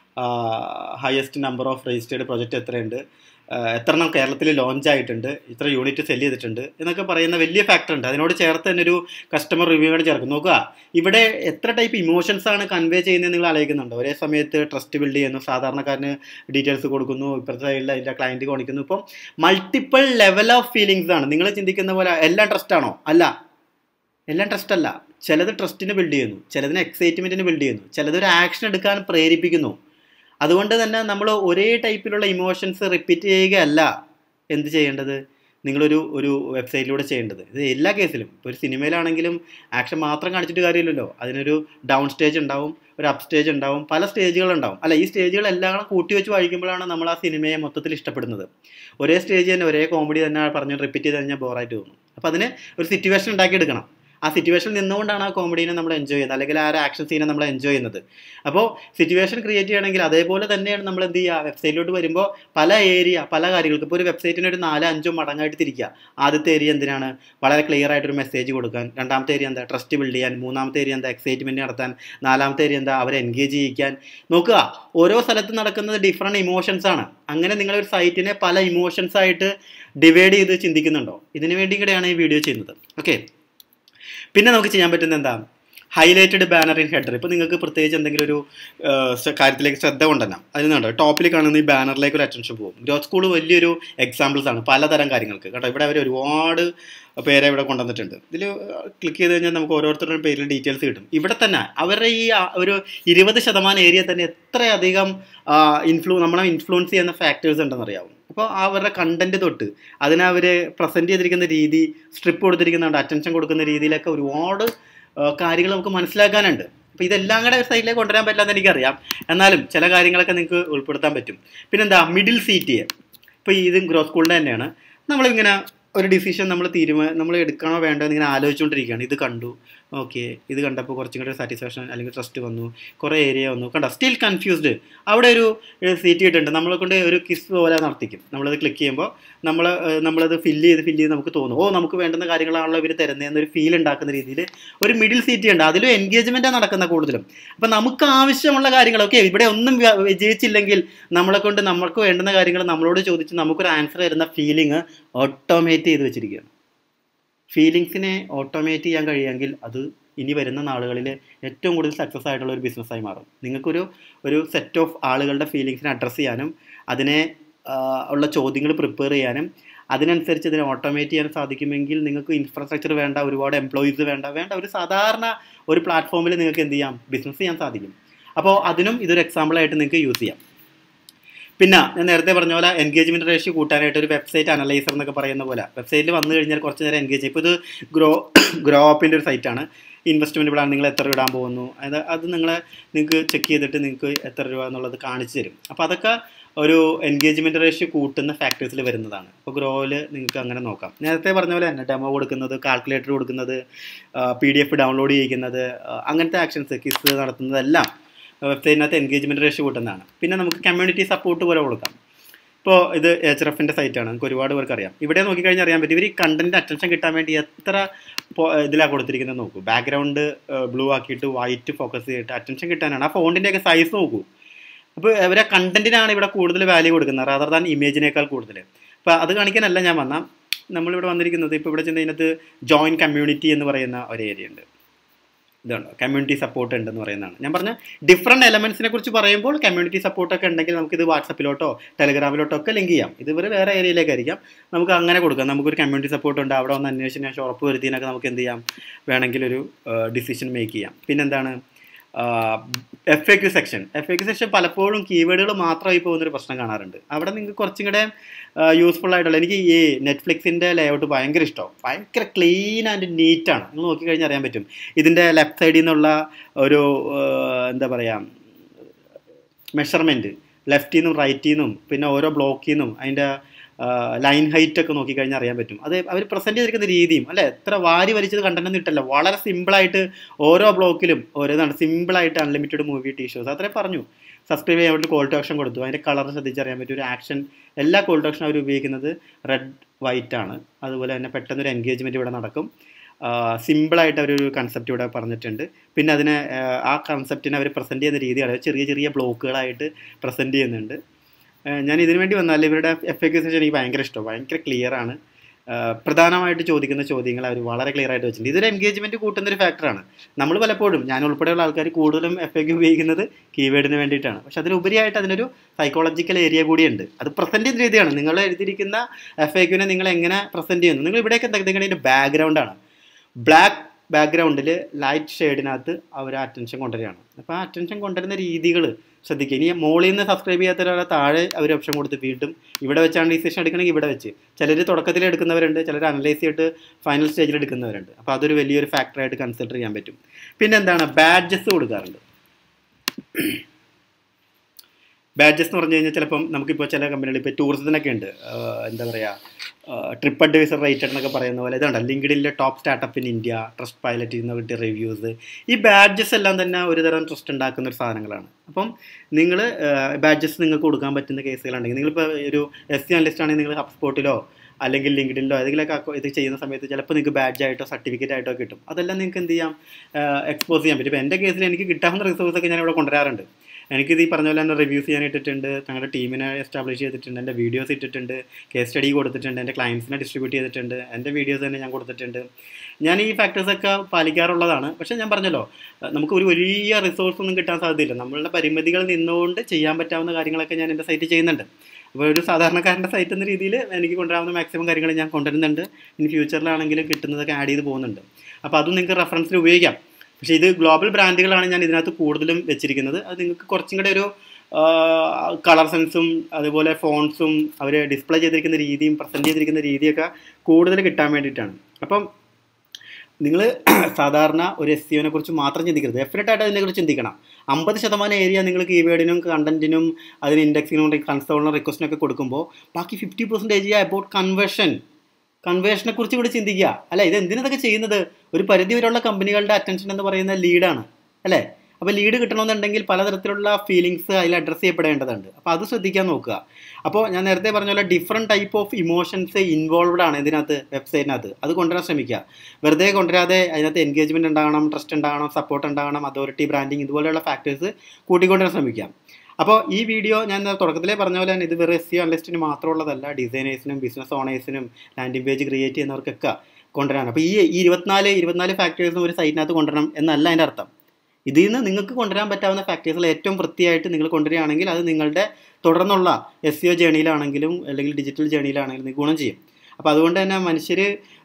highest number of registered project എത്രയുണ്ട്, എത്ര എണ്ണം കേരളത്തിൽ ലോഞ്ച് ആയിട്ടുണ്ട്, ഇത്ര യൂണിറ്റ് സെല് ചെയ്തിട്ടുണ്ട് എന്നൊക്കെ പറയുന്ന വലിയ ഫാക്ടർ ഉണ്ട്. അതിനോട് ചേർത്ത് തന്നെ ഒരു കസ്റ്റമർ റിവ്യൂ കൂടെ ചേർക്കും. നോക്കുക, ഇവിടെ എത്ര ടൈപ്പ് ഇമോഷൻസ് ആണ് കൺവേ ചെയ്യുന്നത് നിങ്ങൾ ആലോചിക്കുന്നുണ്ട്. ഒരേ സമയത്ത് ട്രസ്റ്റ് ബിൽഡ് ചെയ്യുന്നു, സാധാരണക്കാരന് ഡീറ്റെയിൽസ് കൊടുക്കുന്നു, ഇപ്പോഴത്തെ സൈഡിൽ അതിൻ്റെ ക്ലയൻറ്റ് കാണിക്കുന്നു. ഇപ്പം മൾട്ടിപ്പിൾ ലെവൽ ഓഫ് ഫീലിങ്സ് ആണ്. നിങ്ങൾ ചിന്തിക്കുന്ന പോലെ എല്ലാം ട്രസ്റ്റാണോ? അല്ല, എല്ലാം ട്രസ്റ്റ് അല്ല. ചിലത് ട്രസ്റ്റിന് ബിൽഡ് ചെയ്യുന്നു, ചിലതിന് എക്സൈറ്റ്മെൻറ്റിന് ബിൽഡ് ചെയ്യുന്നു, ചിലതൊരു ആക്ഷൻ എടുക്കാൻ പ്രേരിപ്പിക്കുന്നു. അതുകൊണ്ട് തന്നെ നമ്മൾ ഒരേ ടൈപ്പിലുള്ള ഇമോഷൻസ് റിപ്പീറ്റ് ചെയ്യുകയല്ല എന്ത് ചെയ്യേണ്ടത്, നിങ്ങളൊരു ഒരു വെബ്സൈറ്റിലൂടെ ചെയ്യേണ്ടത്. ഇത് എല്ലാ കേസിലും ഇപ്പോൾ ഒരു സിനിമയിലാണെങ്കിലും ആക്ഷൻ മാത്രം കാണിച്ചിട്ട് കാര്യമില്ലല്ലോ. അതിനൊരു ഡൗൺ സ്റ്റേജ് ഉണ്ടാവും, ഒരു അപ്പ് സ്റ്റേജ് ഉണ്ടാവും, പല സ്റ്റേജുകളുണ്ടാവും അല്ല. ഈ സ്റ്റേജുകളെല്ലാം കൂട്ടി വെച്ച് വായിക്കുമ്പോഴാണ് നമ്മൾ ആ സിനിമയെ മൊത്തത്തിൽ ഇഷ്ടപ്പെടുന്നത്. ഒരേ സ്റ്റേജ് തന്നെ ഒരേ കോമഡി തന്നെ പറഞ്ഞ് റിപ്പീറ്റ് ചെയ്ത് കഴിഞ്ഞാൽ ബോറായിട്ട് തോന്നും. അപ്പോൾ അതിന് ഒരു സിറ്റുവേഷൻ ഉണ്ടാക്കിയെടുക്കണം. ആ സിറ്റുവേഷനിൽ നിന്നുകൊണ്ടാണ് ആ കോമഡീനെ നമ്മൾ എൻജോയ് ചെയ്യുന്നത്, അല്ലെങ്കിൽ ആ ഒരു ആക്ഷൻ സീനെ നമ്മൾ എൻജോയ് ചെയ്യുന്നത്. അപ്പോൾ സിറ്റുവേഷൻ ക്രിയേറ്റ് ചെയ്യണമെങ്കിൽ അതേപോലെ തന്നെയാണ് നമ്മൾ എന്ത് ചെയ്യുക, വെബ്സൈറ്റിലോട്ട് വരുമ്പോൾ പല ഏരിയ പല കാര്യങ്ങൾക്ക്. ഇപ്പോൾ ഒരു വെബ്സൈറ്റിന് ഒരു നാലോ അഞ്ചോ മടങ്ങായിട്ട് തിരിക്കുക. ആദ്യത്തെ ഏരിയ എന്തിനാണ്, വളരെ ക്ലിയർ ആയിട്ടൊരു മെസ്സേജ് കൊടുക്കാൻ. രണ്ടാമത്തെ ഏരിയ എന്താ, ട്രസ്റ്റ് ബിൽഡ് ചെയ്യാൻ. മൂന്നാമത്തെ ഏരിയ എന്താ, എക്സൈറ്റ്മെൻറ്റ് നടത്താൻ. നാലാമത്തെ ഏരിയ എന്താ, അവരെ എൻഗേജ് ചെയ്യിക്കാൻ. നോക്കുക, ഓരോ സ്ഥലത്ത് നടക്കുന്നത് ഡിഫറെൻറ്റ് ഇമോഷൻസ് ആണ്. അങ്ങനെ നിങ്ങളൊരു സൈറ്റിനെ പല ഇമോഷൻസ് ആയിട്ട് ഡിവൈഡ് ചെയ്ത് ചിന്തിക്കുന്നുണ്ടോ? ഇതിനു വേണ്ടി കൂടെയാണ് ഈ വീഡിയോ ചെയ്യുന്നത്. ഓക്കെ, പിന്നെ നമുക്ക് ചെയ്യാൻ പറ്റുന്ന എന്താ, ഹൈലൈറ്റഡ് ബാനർ ഇൻ ഹെഡർ. ഇപ്പോൾ നിങ്ങൾക്ക് പ്രത്യേകിച്ച് എന്തെങ്കിലും ഒരു കാര്യത്തിലേക്ക് ശ്രദ്ധ കൊണ്ടുവരണം. അതിനുണ്ടോ ടോപ്പിൽ കാണുന്ന ഈ ബാനറിലേക്ക് ഒരു അറ്റൻഷൻ പോകും. ഗ്രോത്ത് സ്കൂൾ വലിയൊരു എക്സാമ്പിൾസ് ആണ് പലതരം കാര്യങ്ങൾക്ക് കേട്ടോ. ഇവിടെ അവർ ഒരുപാട് പേരെ ഇവിടെ കൊണ്ടുവന്നിട്ടുണ്ട്. ഇതിൽ ക്ലിക്ക് ചെയ്ത് കഴിഞ്ഞാൽ നമുക്ക് ഓരോരുത്തരുടെ പേരിൽ ഡീറ്റെയിൽസ് കിട്ടും. ഇവിടെ തന്നെ അവരുടെ ഈ ഒരു ഇരുപത് ശതമാനം ഏരിയ തന്നെ എത്രയധികം ഇൻഫ്ലൂ നമ്മളെ ഇൻഫ്ലുവൻസ് ചെയ്യുന്ന ഫാക്ടേഴ്സ് ഉണ്ടെന്ന് അറിയാവും. അപ്പോൾ അവരുടെ കണ്ടന്റ് തൊട്ട് അതിനെ അവർ പ്രസൻറ്റ് ചെയ്തിരിക്കുന്ന രീതി, സ്ട്രിപ്പ് കൊടുത്തിരിക്കുന്നുണ്ട്, അറ്റൻഷൻ കൊടുക്കുന്ന രീതിയിലൊക്കെ ഒരുപാട് കാര്യങ്ങൾ നമുക്ക് മനസ്സിലാക്കാനുണ്ട്. അപ്പോൾ ഇതെല്ലാം കൂടെ സൈഡിലേക്ക് കൊണ്ടുവരാൻ പറ്റില്ല എന്ന് എനിക്കറിയാം. എന്നാലും ചില കാര്യങ്ങളൊക്കെ നിങ്ങൾക്ക് ഉൾപ്പെടുത്താൻ പറ്റും. പിന്നെന്താ, മിഡിൽ സീറ്റ്. ഇപ്പോൾ ഇതും ഗ്രോ സ്കൂളിൻ്റെ തന്നെയാണ്. നമ്മളിങ്ങനെ ഒരു ഡിസിഷൻ നമ്മൾ തീരുമാനം നമ്മൾ എടുക്കണോ വേണ്ടോ എന്നിങ്ങനെ ആലോചിച്ചുകൊണ്ടിരിക്കുകയാണ്. ഇത് കണ്ടു, ഓക്കെ, ഇത് കണ്ടപ്പോൾ കുറച്ചും കൂടി സാറ്റിസ്ഫാക്ഷൻ അല്ലെങ്കിൽ ട്രസ്റ്റ് വന്നു, കുറേ ഏരിയ വന്നു, കണ്ടോ സ്റ്റിൽ കൺഫ്യൂസ്ഡ്. അവിടെ ഒരു സീറ്റ് കിട്ടുന്നുണ്ട്, നമ്മളെ കൊണ്ട് ഒരു കിസ് പോലെ നടത്തിക്കും. നമ്മളത് ക്ലിക്ക് ചെയ്യുമ്പോൾ നമ്മൾ നമ്മളത് ഫില്ല് ചെയ്ത് ഫില്ല് ചെയ്ത് നമുക്ക് തോന്നും, ഓ നമുക്ക് വേണ്ടുന്ന കാര്യങ്ങളാണല്ലോ ഇവർ തരുന്നതെന്നൊരു ഫീൽ ഉണ്ടാക്കുന്ന രീതിയിൽ ഒരു മിഡിൽ സീറ്റ് ഉണ്ട്. അതിലും എൻഗേജ്മെൻറ്റാണ് നടക്കുന്ന കൂടുതലും. അപ്പം നമുക്ക് ആവശ്യമുള്ള കാര്യങ്ങൾ, ഓക്കെ, ഇവിടെ ഒന്നും വിജയിച്ചില്ലെങ്കിൽ നമ്മളെ കൊണ്ട് നമുക്ക് വേണ്ടുന്ന കാര്യങ്ങൾ നമ്മളോട് ചോദിച്ച് നമുക്കൊരു ആൻസർ തരുന്ന ഫീലിംഗ് ഓട്ടോമേറ്റ് ചെയ്ത് വെച്ചിരിക്കുകയാണ്. ഫീലിങ്സിനെ ഓട്ടോമേറ്റ് ചെയ്യാൻ കഴിയുമെങ്കിൽ അത് ഇനി വരുന്ന നാളുകളിൽ ഏറ്റവും കൂടുതൽ സക്സസ് ആയിട്ടുള്ള ഒരു ബിസിനസ്സായി മാറും. നിങ്ങൾക്കൊരു ഒരു സെറ്റ് ഓഫ് ആളുകളുടെ ഫീലിങ്സിനെ അഡ്രസ്സ് ചെയ്യാനും അതിനെ ഉള്ള ചോദ്യങ്ങൾ പ്രിപ്പയർ ചെയ്യാനും അതിനനുസരിച്ച് ഇതിനെ ഓട്ടോമേറ്റ് ചെയ്യാൻ സാധിക്കുമെങ്കിൽ നിങ്ങൾക്ക് ഇൻഫ്രാസ്ട്രക്ചർ വേണ്ട, ഒരുപാട് എംപ്ലോയീസ് വേണ്ട വേണ്ട ഒരു സാധാരണ ഒരു പ്ലാറ്റ്ഫോമിൽ നിങ്ങൾക്ക് എന്ത് ചെയ്യാം, ബിസിനസ് ചെയ്യാൻ സാധിക്കും. അപ്പോൾ അതിനും ഇതൊരു എക്സാമ്പിളായിട്ട് നിങ്ങൾക്ക് യൂസ് ചെയ്യാം. പിന്നെ ഞാൻ നേരത്തെ പറഞ്ഞ പോലെ എൻഗേജ്മെൻറ്റ് റേഷ്യോ കൂട്ടാനായിട്ട് ഒരു വെബ്സൈറ്റ് അനലൈസർ എന്നൊക്കെ പറയുന്ന പോലെ വെബ്സൈറ്റിൽ വന്നു കഴിഞ്ഞാൽ കുറച്ച് നേരം എൻഗേജ് ചെയ്യും. ഇപ്പോൾ ഇത് ഗ്രോ ഗ്രോ അപ്പിൻ്റെ ഒരു സൈറ്റാണ്. ഇൻവെസ്റ്റ്മെൻറ്റ് പ്ലാൻ നിങ്ങൾ എത്ര രൂപ ഇടാൻ പോകുന്നു, അത് അത് നിങ്ങളെ നിങ്ങൾക്ക് ചെക്ക് ചെയ്തിട്ട് നിങ്ങൾക്ക് എത്ര രൂപ എന്നുള്ളത് കാണിച്ചു തരും. അപ്പോൾ അതൊക്കെ ഒരു എൻഗേജ്മെൻറ്റ് റേഷ്യോ കൂട്ടുന്ന ഫാക്ടേഴ്സിൽ വരുന്നതാണ്. അപ്പോൾ ഗ്രോയിൽ നിങ്ങൾക്ക് അങ്ങനെ നോക്കാം. നേരത്തെ പറഞ്ഞ പോലെ തന്നെ ഡെമോ കൊടുക്കുന്നത്, കാൽക്കുലേറ്റർ കൊടുക്കുന്നത്, പി ഡി എഫ് ഡൗൺലോഡ് ചെയ്യിക്കുന്നത്, അങ്ങനത്തെ ആക്ഷൻസ് കിസ് നടത്തുന്നതെല്ലാം വെബ്സൈറ്റിനകത്ത് എൻഗേജ്മെൻറ്റ് റേഷ്യോ കൂട്ടുന്നതാണ്. പിന്നെ നമുക്ക് കമ്മ്യൂണിറ്റി സപ്പോർട്ട് പോലെ കൊടുക്കാം. ഇപ്പോൾ ഇത് എച്ച് എഫിൻ്റെ സൈറ്റാണ്, നമുക്ക് ഒരുപാട് പേർക്ക് അറിയാം. ഇവിടെ നോക്കിക്കഴിഞ്ഞാൽ അറിയാൻ പറ്റും ഇവർ ഈ കണ്ടൻറ്റ് അറ്റൻഷൻ കിട്ടാൻ വേണ്ടി എത്ര ഇതിലാണ് കൊടുത്തിരിക്കുന്നത് നോക്കൂ. ബാക്ക്ഗ്രൗണ്ട് ബ്ലൂ ആക്കിയിട്ട് വൈറ്റ് ഫോക്കസ് ചെയ്തിട്ട് അറ്റൻഷൻ കിട്ടാനാണ്. ആ ഫോണ്ടിൻ്റെയൊക്കെ സൈസ് നോക്കൂ. അപ്പോൾ അവരെ കണ്ടൻറ്റിനാണ് ഇവിടെ കൂടുതൽ വാല്യൂ കൊടുക്കുന്നത് റാദർ ദാൻ ഇമേജിനേക്കാൾ കൂടുതൽ. അപ്പോൾ അത് കാണിക്കാനല്ല ഞാൻ വന്നാൽ നമ്മളിവിടെ വന്നിരിക്കുന്നത്. ഇപ്പോൾ ഇവിടെ ചെന്ന് ഇതിനകത്ത് ജോയിൻ കമ്മ്യൂണിറ്റി എന്ന് പറയുന്ന ഒരു ഏരിയ ഉണ്ട്. ഇതുണ്ട് കമ്മ്യൂണിറ്റി സപ്പോർട്ട് ഉണ്ടെന്ന് പറയുന്നതാണ്. ഞാൻ പറഞ്ഞ ഡിഫറെൻറ്റ് എലമെൻസിനെ കുറിച്ച് പറയുമ്പോൾ കമ്മ്യൂണിറ്റി സപ്പോർട്ടൊക്കെ ഉണ്ടെങ്കിൽ നമുക്കിത് വാട്സപ്പിലോട്ടോ ടെലഗ്രാമിലോട്ടോ ഒക്കെ ലിങ്ക് ചെയ്യാം. ഇത് ഇവർ വേറെ ഏരിയയിലേക്കായിരിക്കാം, നമുക്ക് അങ്ങനെ കൊടുക്കാം. നമുക്കൊരു കമ്മ്യൂണിറ്റി സപ്പോർട്ട് ഉണ്ട്, അവിടെ ഒന്ന് അന്വേഷിച്ചതിന് ശേഷം ഉറപ്പ് വരുത്തിയതിനൊക്കെ നമുക്ക് എന്ത് ചെയ്യാം, വേണമെങ്കിൽ ഒരു ഡിസിഷൻ മേക്ക് ചെയ്യാം. പിന്നെന്താണ് F A Q section. F A Q section പലപ്പോഴും കീവേഡുകൾ മാത്രമായി പോകുന്നൊരു പ്രശ്നം കാണാറുണ്ട്. അവിടെ നിങ്ങൾക്ക് കുറച്ചും കൂടെ യൂസ്ഫുൾ ആയിട്ടുള്ള, എനിക്ക് ഈ നെറ്റ്ഫ്ലിക്സിൻ്റെ ലേഔട്ട് ഭയങ്കര ഇഷ്ടമാണ്. ഭയങ്കര ക്ലീൻ ആൻഡ് നീറ്റാണ്. നിങ്ങൾ നോക്കിക്കഴിഞ്ഞാൽ അറിയാൻ പറ്റും. ഇതിൻ്റെ ലെഫ്റ്റ് സൈഡിൽ നിന്നുള്ള ഒരു എന്താ പറയുക മെഷർമെൻറ്റ്, ലെഫ്റ്റിൽ നിന്നും റൈറ്റിൽ നിന്നും പിന്നെ ഓരോ ബ്ലോക്കിൽ നിന്നും അതിൻ്റെ ലൈൻ ഹൈറ്റ് ഒക്കെ നോക്കിക്കഴിഞ്ഞാൽ അറിയാൻ പറ്റും. അത് അവർ പ്രസൻറ്റ് ചെയ്തിരിക്കുന്ന രീതിയും അല്ലേ, എത്ര വാരി വലിച്ചത് കണ്ടന്റ് ഇട്ടല്ല, വളരെ സിമ്പിളായിട്ട് ഓരോ ബ്ലോക്കിലും ഓരോന്നാണ് സിമ്പിളായിട്ട് അൺലിമിറ്റഡ് മൂവി ടീഷേഴ്സ് അത്രയും പറഞ്ഞു. സബ്സ്ക്രൈബ് ചെയ്യാൻ വേണ്ടി കോൾ ടു ആക്ഷൻ കൊടുത്തു. അതിൻ്റെ കളർ ശ്രദ്ധിച്ചറിയാൻ പറ്റും. ഒരു ആക്ഷൻ, എല്ലാ കോൾ ടു ആക്ഷൻ അവർ ഉപയോഗിക്കുന്നത് റെഡ് വൈറ്റ് ആണ്. അതുപോലെ തന്നെ പെട്ടെന്നൊരു എൻഗേജ്മെൻറ്റ് ഇവിടെ നടക്കും. സിമ്പിളായിട്ട് അവരൊരു കൺസെപ്റ്റ് ഇവിടെ പറഞ്ഞിട്ടുണ്ട്. പിന്നെ അതിനെ ആ കൺസെപ്റ്റിനെ അവർ പ്രസൻറ്റ് ചെയ്യുന്ന രീതിയാണ് ചെറിയ ചെറിയ ബ്ലോക്കുകളായിട്ട് പ്രസൻറ്റ് ചെയ്യുന്നുണ്ട്. ഞാൻ ഇതിനു വേണ്ടി വന്നാൽ ഇവരുടെ എഫ് എ ക്യു സെക്ഷൻ എനിക്ക് ഭയങ്കര ഇഷ്ടമാണ്. ഭയങ്കര ക്ലിയർ ആണ്. പ്രധാനമായിട്ട് ചോദിക്കുന്ന ചോദ്യങ്ങൾ അവർ വളരെ ക്ലിയർ ആയിട്ട് വെച്ചിട്ടുണ്ട്. ഇതൊരു എൻഗേജ്മെൻറ്റ് കൂട്ടുന്നൊരു ഫാക്ടറാണ്. നമ്മൾ പലപ്പോഴും ഞാൻ ഉൾപ്പെടെയുള്ള ആൾക്കാർ കൂടുതലും എഫ് എ ക്യു ഉപയോഗിക്കുന്നത് കീവേഡിന് വേണ്ടിയിട്ടാണ്. പക്ഷെ അതിലുപരിയായിട്ട് അതിനൊരു സൈക്കോളജിക്കൽ ഏരിയ കൂടിയുണ്ട്. അത് പ്രസൻറ്റ് ചെയ്യുന്ന രീതിയാണ്. നിങ്ങൾ എഴുതിയിരിക്കുന്ന എഫ് എ ക്യുവിനെ നിങ്ങൾ എങ്ങനെ പ്രസൻറ്റ് ചെയ്യുന്നു. നിങ്ങൾ ഇവിടെയൊക്കെ എന്തെങ്കിലും ഇതിൻ്റെ ബാക്ക്ഗ്രൗണ്ടാണ്. ബ്ലാക്ക് ബാക്ക്ഗ്രൗണ്ടിൽ ലൈറ്റ് ഷെയ്ഡിനകത്ത് അവർ അറ്റൻഷൻ കൊണ്ടുവരികയാണ്. അപ്പോൾ ആ അറ്റൻഷൻ കൊണ്ടുവരുന്ന രീതികൾ ശ്രദ്ധിക്കുക. ഇനി മോളിൽ നിന്ന് സബ്സ്ക്രൈബ് ചെയ്യാത്ത ഒരാളെ താഴെ അവർ ഓപ്ഷൻ കൊടുത്ത് വീണ്ടും ഇവിടെ വെച്ചാണ് ഡിസിഷൻ എടുക്കണമെങ്കിൽ ഇവിടെ വെച്ച്, ചിലർ തുടക്കത്തിൽ എടുക്കുന്നവരുണ്ട്, ചിലർ അനലൈസ് ചെയ്തിട്ട് ഫൈനൽ സ്റ്റേജിൽ എടുക്കുന്നവരുണ്ട്. അപ്പോൾ അതൊരു വലിയൊരു ഫാക്ടറായിട്ട് കൺസിഡർ ചെയ്യാൻ പറ്റും. പിന്നെ എന്താണ്, ബാഡ്ജസ് കൊടുക്കാറുണ്ട്. ബാഡ്ജസ് എന്ന് പറഞ്ഞു കഴിഞ്ഞാൽ ചിലപ്പം നമുക്കിപ്പോൾ ചില കമ്പനികൾ ഇപ്പോൾ ടൂറിസത്തിനൊക്കെ ഉണ്ട്, എന്താ പറയുക ട്രിപ്പ് അഡ്വൈസർ റേറ്റഡ് എന്നൊക്കെ പറയുന്ന പോലെ ഇതുണ്ട് ലിങ്ക്ഡിനിലെ top startup in India, trust പൈലറ്റിൽ നിന്ന് കിട്ടിയ റിവ്യൂസ്. ഈ ബാഡ്ജസ് എല്ലാം തന്നെ ഒരു തരം ട്രസ്റ്റ് ഉണ്ടാക്കുന്ന ഒരു സാധനങ്ങളാണ്. അപ്പം നിങ്ങൾ ബാഡ്ജസ് നിങ്ങൾക്ക് കൊടുക്കാൻ പറ്റുന്ന കേസുകളുണ്ടെങ്കിൽ, നിങ്ങളിപ്പോൾ ഒരു എസ് സി അനലിസ്റ്റ് ആണെങ്കിൽ നിങ്ങൾ ഹബ്സ്പോട്ടിലോ അല്ലെങ്കിൽ ലിങ്ക്ഡിനിലോ ഏതെങ്കിലുമൊക്കെ ഇത് ചെയ്യുന്ന സമയത്ത് ചിലപ്പോൾ നിങ്ങൾക്ക് ബാഡ്ജായിട്ടോ സർട്ടിഫിക്കറ്റ് ആയിട്ടോ കിട്ടും. അതെല്ലാം നിങ്ങൾക്ക് എന്ത് ചെയ്യാം, എക്സ്പോസ് ചെയ്യാൻ പറ്റും. ഇപ്പോൾ എൻ്റെ കേസിൽ എനിക്ക് കിട്ടാവുന്ന റിസോഴ്സൊക്കെ ഞാൻ ഇവിടെ കൊണ്ടുവരാറുണ്ട്. എനിക്കിത് ഈ പറഞ്ഞ പോലെ തന്നെ റിവ്യൂസ് ചെയ്യാൻ ഇട്ടിട്ടുണ്ട്, ഞങ്ങളുടെ ടീമിനെ എസ്റ്റാബ്ലിഷ് ചെയ്തിട്ടുണ്ട്, എൻ്റെ വീഡിയോസ് ഇട്ടിട്ടുണ്ട്, കേസ് സ്റ്റഡി കൊടുത്തിട്ടുണ്ട്, എൻ്റെ ക്ലയൻസിനെ ഡിസ്ട്രിബ്യൂട്ട് ചെയ്തിട്ടുണ്ട്, എൻ്റെ വീഡിയോസ് തന്നെ ഞാൻ കൊടുത്തിട്ടുണ്ട്. ഞാൻ ഈ ഫാക്ടേഴ്സൊക്കെ പാലിക്കാറുള്ളതാണ്. പക്ഷേ ഞാൻ പറഞ്ഞല്ലോ, നമുക്ക് ഒരു വലിയ റിസോഴ്സ് ഒന്നും കിട്ടാൻ സാധ്യതയില്ല. നമ്മളുടെ പരിമിതികൾ നിന്നുകൊണ്ട് ചെയ്യാൻ പറ്റാവുന്ന കാര്യങ്ങളൊക്കെ ഞാൻ എൻ്റെ സൈറ്റിൽ ചെയ്യുന്നുണ്ട്. അപ്പോൾ ഒരു സാധാരണക്കാരൻ്റെ സൈറ്റ് എന്ന രീതിയിൽ എനിക്ക് കൊണ്ടുവരാവുന്ന മാക്സിമം കാര്യങ്ങൾ ഞാൻ കൊണ്ടുവരുന്നുണ്ട്. ഇനി ഫ്യൂച്ചറിലാണെങ്കിലും കിട്ടുന്നതൊക്കെ ആഡ് ചെയ്ത് പോകുന്നുണ്ട്. അപ്പോൾ അതും നിങ്ങൾക്ക് റെഫറൻസിൽ ഉപയോഗിക്കാം. പക്ഷേ ഇത് ഗ്ലോബൽ ബ്രാൻഡുകളാണ് ഞാൻ ഇതിനകത്ത് കൂടുതലും വെച്ചിരിക്കുന്നത്. അത് നിങ്ങൾക്ക് കുറച്ചും കൂടെ ഒരു കളർ സെൻസും അതുപോലെ ഫോൺസും അവർ ഡിസ്പ്ലേ ചെയ്തിരിക്കുന്ന രീതിയും പ്രസൻറ്റ് ചെയ്തിരിക്കുന്ന രീതിയൊക്കെ കൂടുതൽ കിട്ടാൻ വേണ്ടിയിട്ടാണ്. അപ്പം നിങ്ങൾ സാധാരണ ഒരു എസ് സിഒനെ കുറിച്ച് മാത്രം ചിന്തിക്കരുത്, ഡെഫിനറ്റായിട്ട് അതിനെക്കുറിച്ച് ചിന്തിക്കണം. അമ്പത് ശതമാനം ഏരിയ നിങ്ങൾ കീവേഡിനും കണ്ടന്റിനും അതിന് ഇൻഡെക്സിനും കൺസോളിനും റിക്വസ്റ്റിനൊക്കെ കൊടുക്കുമ്പോൾ ബാക്കി ഫിഫ്റ്റി പെർസെൻറ്റേജ് അബൌട്ട് കൺവേർഷൻ കൺവേർഷനെ കുറിച്ച് കൂടി ചിന്തിക്കുക. അല്ല, ഇത് എന്തിനതൊക്കെ ചെയ്യുന്നത്? ഒരു പരിധി വരെയുള്ള കമ്പനികളുടെ അറ്റൻഷൻ എന്ന് പറയുന്ന ലീഡാണ് അല്ലേ? അപ്പോൾ ലീഡ് കിട്ടണമെന്നുണ്ടെങ്കിൽ പലതരത്തിലുള്ള ഫീലിങ്സ് അതിൽ അഡ്രസ്സ് ചെയ്യപ്പെടേണ്ടതുണ്ട്. അപ്പോൾ അത് ശ്രദ്ധിക്കാൻ നോക്കുക. അപ്പോൾ ഞാൻ നേരത്തെ പറഞ്ഞ പോലെ different type of emotions involved ആണ് ഇതിനകത്ത്, വെബ്സൈറ്റിനകത്ത്. അത് കൊണ്ടുവരാൻ ശ്രമിക്കുക. വെറുതെ കൊണ്ടുവരാതെ അതിനകത്ത് എൻഗേജ്മെൻറ്റ് ഉണ്ടാകണം, ട്രസ്റ്റ് ഉണ്ടാകണം, സപ്പോർട്ട് ഉണ്ടാകണം, അതോറിറ്റി, ബ്രാൻഡിങ്, ഇതുപോലെയുള്ള ഫാക്ടേഴ്സ് കൂട്ടിക്കൊണ്ടുവരാൻ ശ്രമിക്കാം. അപ്പോൾ ഈ വീഡിയോ ഞാൻ തുടക്കത്തിലേ പറഞ്ഞ പോലെ തന്നെ ഇത് വെറും എസ് സി അനലിസ്റ്റിന് മാത്രമുള്ളതല്ല, ഡിസൈനേഴ്സിനും ബിസിനസ് ഓണേഴ്സിനും ലാൻഡിംഗ് പേജ് ക്രിയേറ്റ് ചെയ്യുന്നവർക്കൊക്കെ കൊണ്ടുവരാൻ. അപ്പോൾ ഈ ഇരുപത്തിനാല് ഇരുപത്തിനാല് ഫാക്ടേഴ്സും ഒരു സൈറ്റിനകത്ത് കൊണ്ടുവരണം എന്നല്ല അതിൻ്റെ അർത്ഥം. ഇതിൽ നിന്ന് നിങ്ങൾക്ക് കൊണ്ടുവരാൻ പറ്റാവുന്ന ഫാക്ടേഴ്സിൽ ഏറ്റവും വൃത്തിയായിട്ട് നിങ്ങൾ കൊണ്ടുവരികയാണെങ്കിൽ അത് നിങ്ങളുടെ തുടർന്നുള്ള എസ് സി ഒ ജേണിയിലാണെങ്കിലും അല്ലെങ്കിൽ ഡിജിറ്റൽ ജേണിയിലാണെങ്കിലും നിങ്ങൾക്ക് ഗുണം ചെയ്യും. അപ്പോൾ അതുകൊണ്ട് തന്നെ മനുഷ്യർ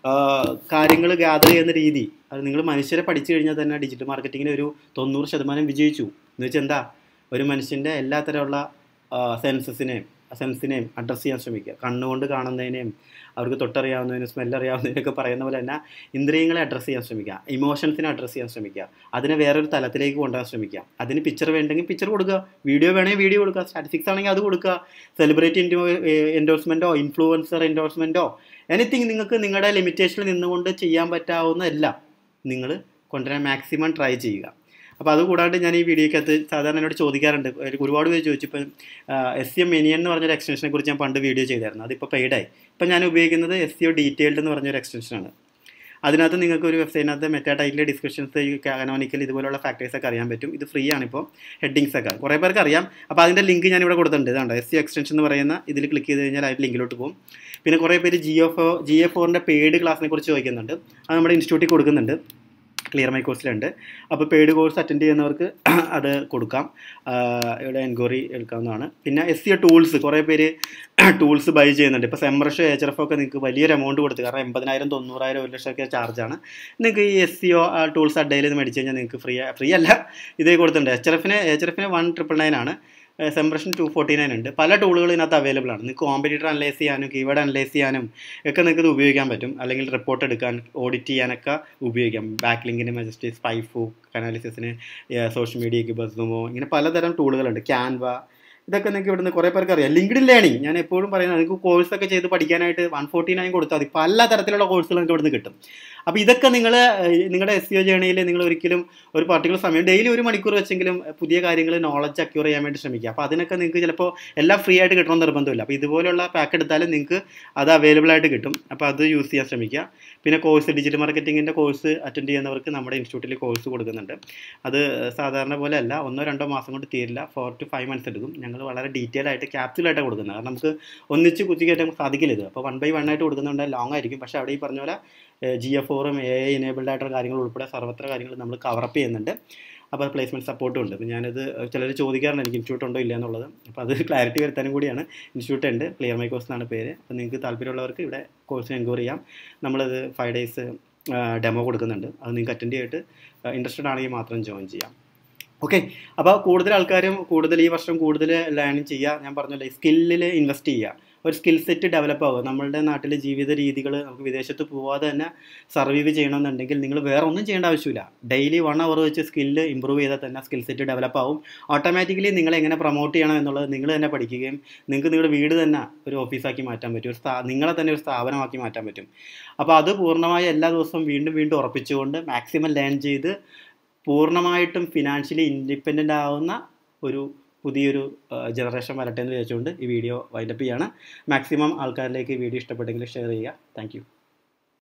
കാര്യങ്ങൾ ഗ്യാദർ ചെയ്യുന്ന രീതി, അത് നിങ്ങൾ മനുഷ്യരെ പഠിച്ചു കഴിഞ്ഞാൽ തന്നെ ഡിജിറ്റൽ മാർക്കറ്റിങ്ങിന് ഒരു തൊണ്ണൂറ് ശതമാനം വിജയിച്ചു എന്ന് വെച്ചാൽ എന്താ, ഒരു മനുഷ്യൻ്റെ എല്ലാ തരമുള്ള സെൻസസിനെയും സെൻസിനെയും അഡ്രസ്സ് ചെയ്യാൻ ശ്രമിക്കുക. കണ്ണുകൊണ്ട് കാണുന്നതിനെയും അവർക്ക് തൊട്ടറിയാവുന്നതിനും സ്മെല്ലറിയാവുന്നതിനൊക്കെ പറയുന്ന പോലെ തന്നെ ഇന്ദ്രിയങ്ങളെ അഡ്രസ്സ് ചെയ്യാൻ ശ്രമിക്കുക, ഇമോഷൻസിനെ അഡ്രസ്സ് ചെയ്യാൻ ശ്രമിക്കുക, അതിനെ വേറൊരു തലത്തിലേക്ക് കൊണ്ടുപോകാൻ ശ്രമിക്കുക. അതിന് പിക്ചർ വേണ്ടെങ്കിൽ പിക്ചർ കൊടുക്കുക, വീഡിയോ വേണമെങ്കിൽ വീഡിയോ കൊടുക്കുക, സ്റ്റാറ്റിസ്റ്റിക്സ് ആണെങ്കിൽ അത് കൊടുക്കുക, സെലിബ്രിറ്റി എൻഡോഴ്സ്മെൻറ്റോ ഇൻഫ്ലുവൻസർ എൻഡോഴ്സ്മെൻറ്റോ എനിത്തിങ് നിങ്ങൾക്ക് നിങ്ങളുടെ ലിമിറ്റേഷനിൽ നിന്നുകൊണ്ട് ചെയ്യാൻ പറ്റാവുന്നതെല്ലാം നിങ്ങൾ കൊണ്ടുവരാൻ മാക്സിമം ട്രൈ ചെയ്യുക. അപ്പോൾ അതുകൂടാണ്ട് ഞാൻ ഈ വീഡിയോക്കകത്ത് സാധാരണ എന്നോട് ചോദിക്കാറുണ്ട്, ഒരുപാട് പേര് ചോദിച്ചു. ഇപ്പം എസ് സി എം മെനിയൻ എന്ന് പറഞ്ഞൊരു എക്സ്റ്റൻഷനെ കുറിച്ച് ഞാൻ പണ്ട് വീഡിയോ ചെയ്തായിരുന്നു, അതിപ്പോൾ പെയ്ഡായി. ഇപ്പം ഞാൻ ഉപയോഗിക്കുന്നത് എസ് സി ഒ ഡീറ്റെയിൽഡ് എന്ന് പറഞ്ഞൊരു എക്സ്റ്റൻഷനാണ്. അതിനകത്ത് നിങ്ങൾക്ക് ഒരു വെബ്സൈറ്റിനകത്ത് മെറ്റാ ടൈറ്റിൽ, ഡിസ്ക്രിപ്ഷൻസ്, കാനോനിക്കൽ, ഇതുപോലുള്ള ഫാക്ടേഴ്സൊക്കെ അറിയാൻ പറ്റും. ഇത് ഫ്രീ ആണിപ്പോൾ, ഹെഡിങ്സ് ഒക്കെ കുറേ പേർക്ക് അറിയാം. അപ്പോൾ അതിൻ്റെ ലിങ്ക് ഞാൻ ഇവിടെ കൊടുത്തിട്ടുണ്ട്. ഇതാണ്ട് എസ് സി എക്സ്റ്റൻഷൻ എന്ന് പറയുന്ന ഇതിൽ ക്ലിക്ക് ചെയ്ത് കഴിഞ്ഞാൽ അതിൻ്റെ ലിങ്കിലോട്ട് പോകും. പിന്നെ കുറേ പേര് G F O G F ഒറിൻ്റെ പെയ്ഡ് ക്ലാസ്സിനെ കുറിച്ച് ചോദിക്കുന്നുണ്ട്. അത് നമ്മുടെ ഇൻസ്റ്റിറ്റ്യൂട്ടിൽ കൊടുക്കുന്നുണ്ട്, ക്ലിയർ മൈ കോഴ്സിലുണ്ട്. അപ്പോൾ പെയ്ഡ് കോഴ്സ് അറ്റൻഡ് ചെയ്യുന്നവർക്ക് അത് കൊടുക്കാം, ഇവിടെ എൻക്വയറി എടുക്കാവുന്നതാണ്. പിന്നെ എസ് സി ഒ ടൂൾസ്, കുറേ പേര് ടൂൾസ് ബൈ ചെയ്യുന്നുണ്ട്. ഇപ്പോൾ സെംറഷ് എച്ച് എഫ് ഒക്കെ നിങ്ങൾക്ക് വലിയൊരു എമൗണ്ട് കൊടുത്ത്, കാരണം എൺപതിനായിരം തൊണ്ണൂറായിരം ഒരു ലക്ഷമൊക്കെ ചാർജാണ്. നിങ്ങൾക്ക് ഈ എസ് സി ഒ ടൂൾസ് അഡയിൽ നിന്ന് മേടിച്ച് കഴിഞ്ഞാൽ നിങ്ങൾക്ക് ഫ്രീ ഫ്രീ അല്ല ഇതേ കൊടുത്തിട്ടുണ്ട്. എച്ച് എഫിന് എച്ച് എഫിന് വൺ ട്രിപ്പിൾ നയൻ ആണ്, സെംബ്രഷൻ ടു ഫോർട്ടി നയൻ ഉണ്ട്. പല ടൂളുകൾ ഇതിനകത്ത് അവൈലബിൾ ആണ്. നിങ്ങൾക്ക് കോമ്പറ്റീറ്റർ അനലൈസ് ചെയ്യാനും കീവേഡ് അനലൈസ് ചെയ്യാനും ഒക്കെ നിങ്ങൾക്ക് ഇത് ഉപയോഗിക്കാൻ പറ്റും. അല്ലെങ്കിൽ റിപ്പോർട്ട് എടുക്കാൻ, ഓഡിറ്റ് ചെയ്യാനൊക്കെ ഉപയോഗിക്കാം. ബാക്ക് ലിങ്കിന്, മജസ്റ്റി, സ്പൈഫു, അനാലിസിസിന്, സോഷ്യൽ മീഡിയയ്ക്ക്, ബസ്സുമോ, ഇങ്ങനെ പലതരം ടൂളുകളുണ്ട്. ക്യാൻവ, ഇതൊക്കെ നിങ്ങൾക്ക് ഇവിടുന്ന് കുറേ പേർക്ക് അറിയാം. ലിങ്ക്ഡിൻ ലേണിംഗ് ഞാൻ എപ്പോഴും പറയുന്നത്, നിങ്ങൾക്ക് കോഴ്സൊക്കെ ചെയ്ത് പഠിക്കാനായിട്ട് വൺ ഫോർട്ടി നയൻ കൊടുത്താൽ മതി, പല തരത്തിലുള്ള കോഴ്സുകൾ നിങ്ങൾക്ക് ഇവിടുന്ന് കിട്ടും. അപ്പോൾ ഇതൊക്കെ നിങ്ങൾ നിങ്ങളുടെ എസ് സി ഒ ജേണിയിൽ നിങ്ങൾ ഒരിക്കലും ഒരു പർട്ടിക്കുലർ സമയം ഡെയിലി ഒരു മണിക്കൂർ വെച്ചെങ്കിലും പുതിയ കാര്യങ്ങൾ നോളജ് അക്യൂർ ചെയ്യാൻ വേണ്ടി ശ്രമിക്കുക. അപ്പോൾ അതിനൊക്കെ നിങ്ങൾക്ക് ചിലപ്പോൾ എല്ലാം ഫ്രീ ആയിട്ട് കിട്ടണമെന്ന് നിർബന്ധമില്ല. അപ്പോൾ ഇതുപോലുള്ള പാക്ക് എടുത്താലും നിങ്ങൾക്ക് അത് അവൈലബിൾ ആയിട്ട് കിട്ടും. അപ്പോൾ അത് യൂസ് ചെയ്യാൻ ശ്രമിക്കുക. പിന്നെ കോഴ്സ്, ഡിജിറ്റൽ മാർക്കറ്റിങ്ങിൻ്റെ കോഴ്സ് അറ്റൻഡ് ചെയ്യുന്നവർക്ക് നമ്മുടെ ഇൻസ്റ്റിറ്റ്യൂട്ടിൽ കോഴ്സ് കൊടുക്കുന്നുണ്ട്. അത് സാധാരണ പോലെ അല്ല, ഒന്നോ രണ്ടോ മാസം കൊണ്ട് തീരില്ല, ഫോർ ടു ഫൈവ് മന്ത്സ് എടുക്കും. ഞങ്ങൾ വളരെ ഡീറ്റെയിൽ ആയിട്ട് ക്യാപ്സുലായിട്ടാണ് കൊടുക്കുന്നത്. കാരണം നമുക്ക് ഒന്നിച്ച് കുത്തിക്കയറ്റാൻ സാധിക്കില്ല ഇത്. അപ്പോൾ വൺ ബൈ വൺ ആയിട്ട് കൊടുക്കുന്നുണ്ട്, ലോങ് ആയിരിക്കും. പക്ഷേ അവിടെ ഈ പറഞ്ഞ പോലെ ജി എഫ് ഓറും എ ഐ എനേബിൾഡ് ആയിട്ടുള്ള കാര്യങ്ങൾ ഉൾപ്പെടെ സർവത്ര കാര്യങ്ങൾ നമ്മൾ കവറപ്പ് ചെയ്യുന്നുണ്ട്. അപ്പോൾ പ്ലേസ്മെൻറ്റ് സപ്പോർട്ടും ഉണ്ട്. അപ്പോൾ ഞാനത് ചിലർ ചോദിക്കാറുണ്ട് എനിക്ക് ഇൻസ്റ്റിറ്റ്യൂട്ട് ഉണ്ടോ ഇല്ല എന്നുള്ളത്. അപ്പോൾ അത് ക്ലാരിറ്റി വരുത്താനും കൂടിയാണ്. ഇൻസ്റ്റിറ്റ്യൂട്ട് ഉണ്ട്, ക്ലിയർ മൈ കോഴ്സ് എന്നാണ് പേര്. അപ്പോൾ നിങ്ങൾക്ക് താല്പര്യമുള്ളവർക്ക് ഇവിടെ കോഴ്സിന് എൻക്വയറി ചെയ്യാം. നമ്മളത് ഫൈവ് ഡേയ്സ് ഡെമോ കൊടുക്കുന്നുണ്ട്. അത് നിങ്ങൾക്ക് അറ്റൻഡ് ചെയ്തിട്ട് ഇൻട്രസ്റ്റഡ് ആണെങ്കിൽ മാത്രം ജോയിൻ ചെയ്യാം. ഓക്കെ, അപ്പോൾ കൂടുതൽ ആൾക്കാരും കൂടുതൽ ഈ വർഷം കൂടുതൽ ലേണിംഗ് ചെയ്യുക. ഞാൻ പറഞ്ഞല്ലോ, സ്കില്ലിൽ ഇൻവെസ്റ്റ് ചെയ്യുക, ഒരു സ്കിൽ സെറ്റ് ഡെവലപ്പ് ആവുക. നമ്മളുടെ നാട്ടിലെ ജീവിത രീതികൾ നമുക്ക് വിദേശത്ത് പോവാതെ തന്നെ സർവൈവ് ചെയ്യണമെന്നുണ്ടെങ്കിൽ നിങ്ങൾ വേറെ ഒന്നും ചെയ്യേണ്ട ആവശ്യമില്ല. ഡെയിലി വൺ അവർ വെച്ച് സ്കില്ല് ഇമ്പ്രൂവ് ചെയ്താൽ തന്നെ സ്കിൽ സെറ്റ് ഡെവലപ്പ് ആവും. ഓട്ടോമാറ്റിക്കലി നിങ്ങൾ എങ്ങനെ പ്രൊമോട്ട് ചെയ്യണം എന്നുള്ളത് നിങ്ങൾ തന്നെ പഠിക്കുകയും നിങ്ങൾക്ക് നിങ്ങളുടെ വീട് തന്നെ ഒരു ഓഫീസാക്കി മാറ്റാൻ പറ്റും, ഒരു സ്ഥാ നിങ്ങളെ തന്നെ ഒരു സ്ഥാപനമാക്കി മാറ്റാൻ പറ്റും. അപ്പോൾ അത് പൂർണ്ണമായി എല്ലാ ദിവസവും വീണ്ടും വീണ്ടും ഉറപ്പിച്ചുകൊണ്ട് മാക്സിമം ലേൺ ചെയ്ത് പൂർണ്ണമായിട്ടും ഫിനാൻഷ്യലി ഇൻഡിപെൻഡൻ്റ് ആവുന്ന ഒരു പുതിയൊരു ജനറേഷൻ വരട്ടെ എന്ന് വിചാരിച്ചുകൊണ്ട് ഈ വീഡിയോ വൈൻഡപ്പ് ചെയ്യാണ്. മാക്സിമം ആൾക്കാരിലേക്ക് ഈ വീഡിയോ ഇഷ്ടപ്പെട്ടെങ്കിൽ ഷെയർ ചെയ്യുക. Thank U.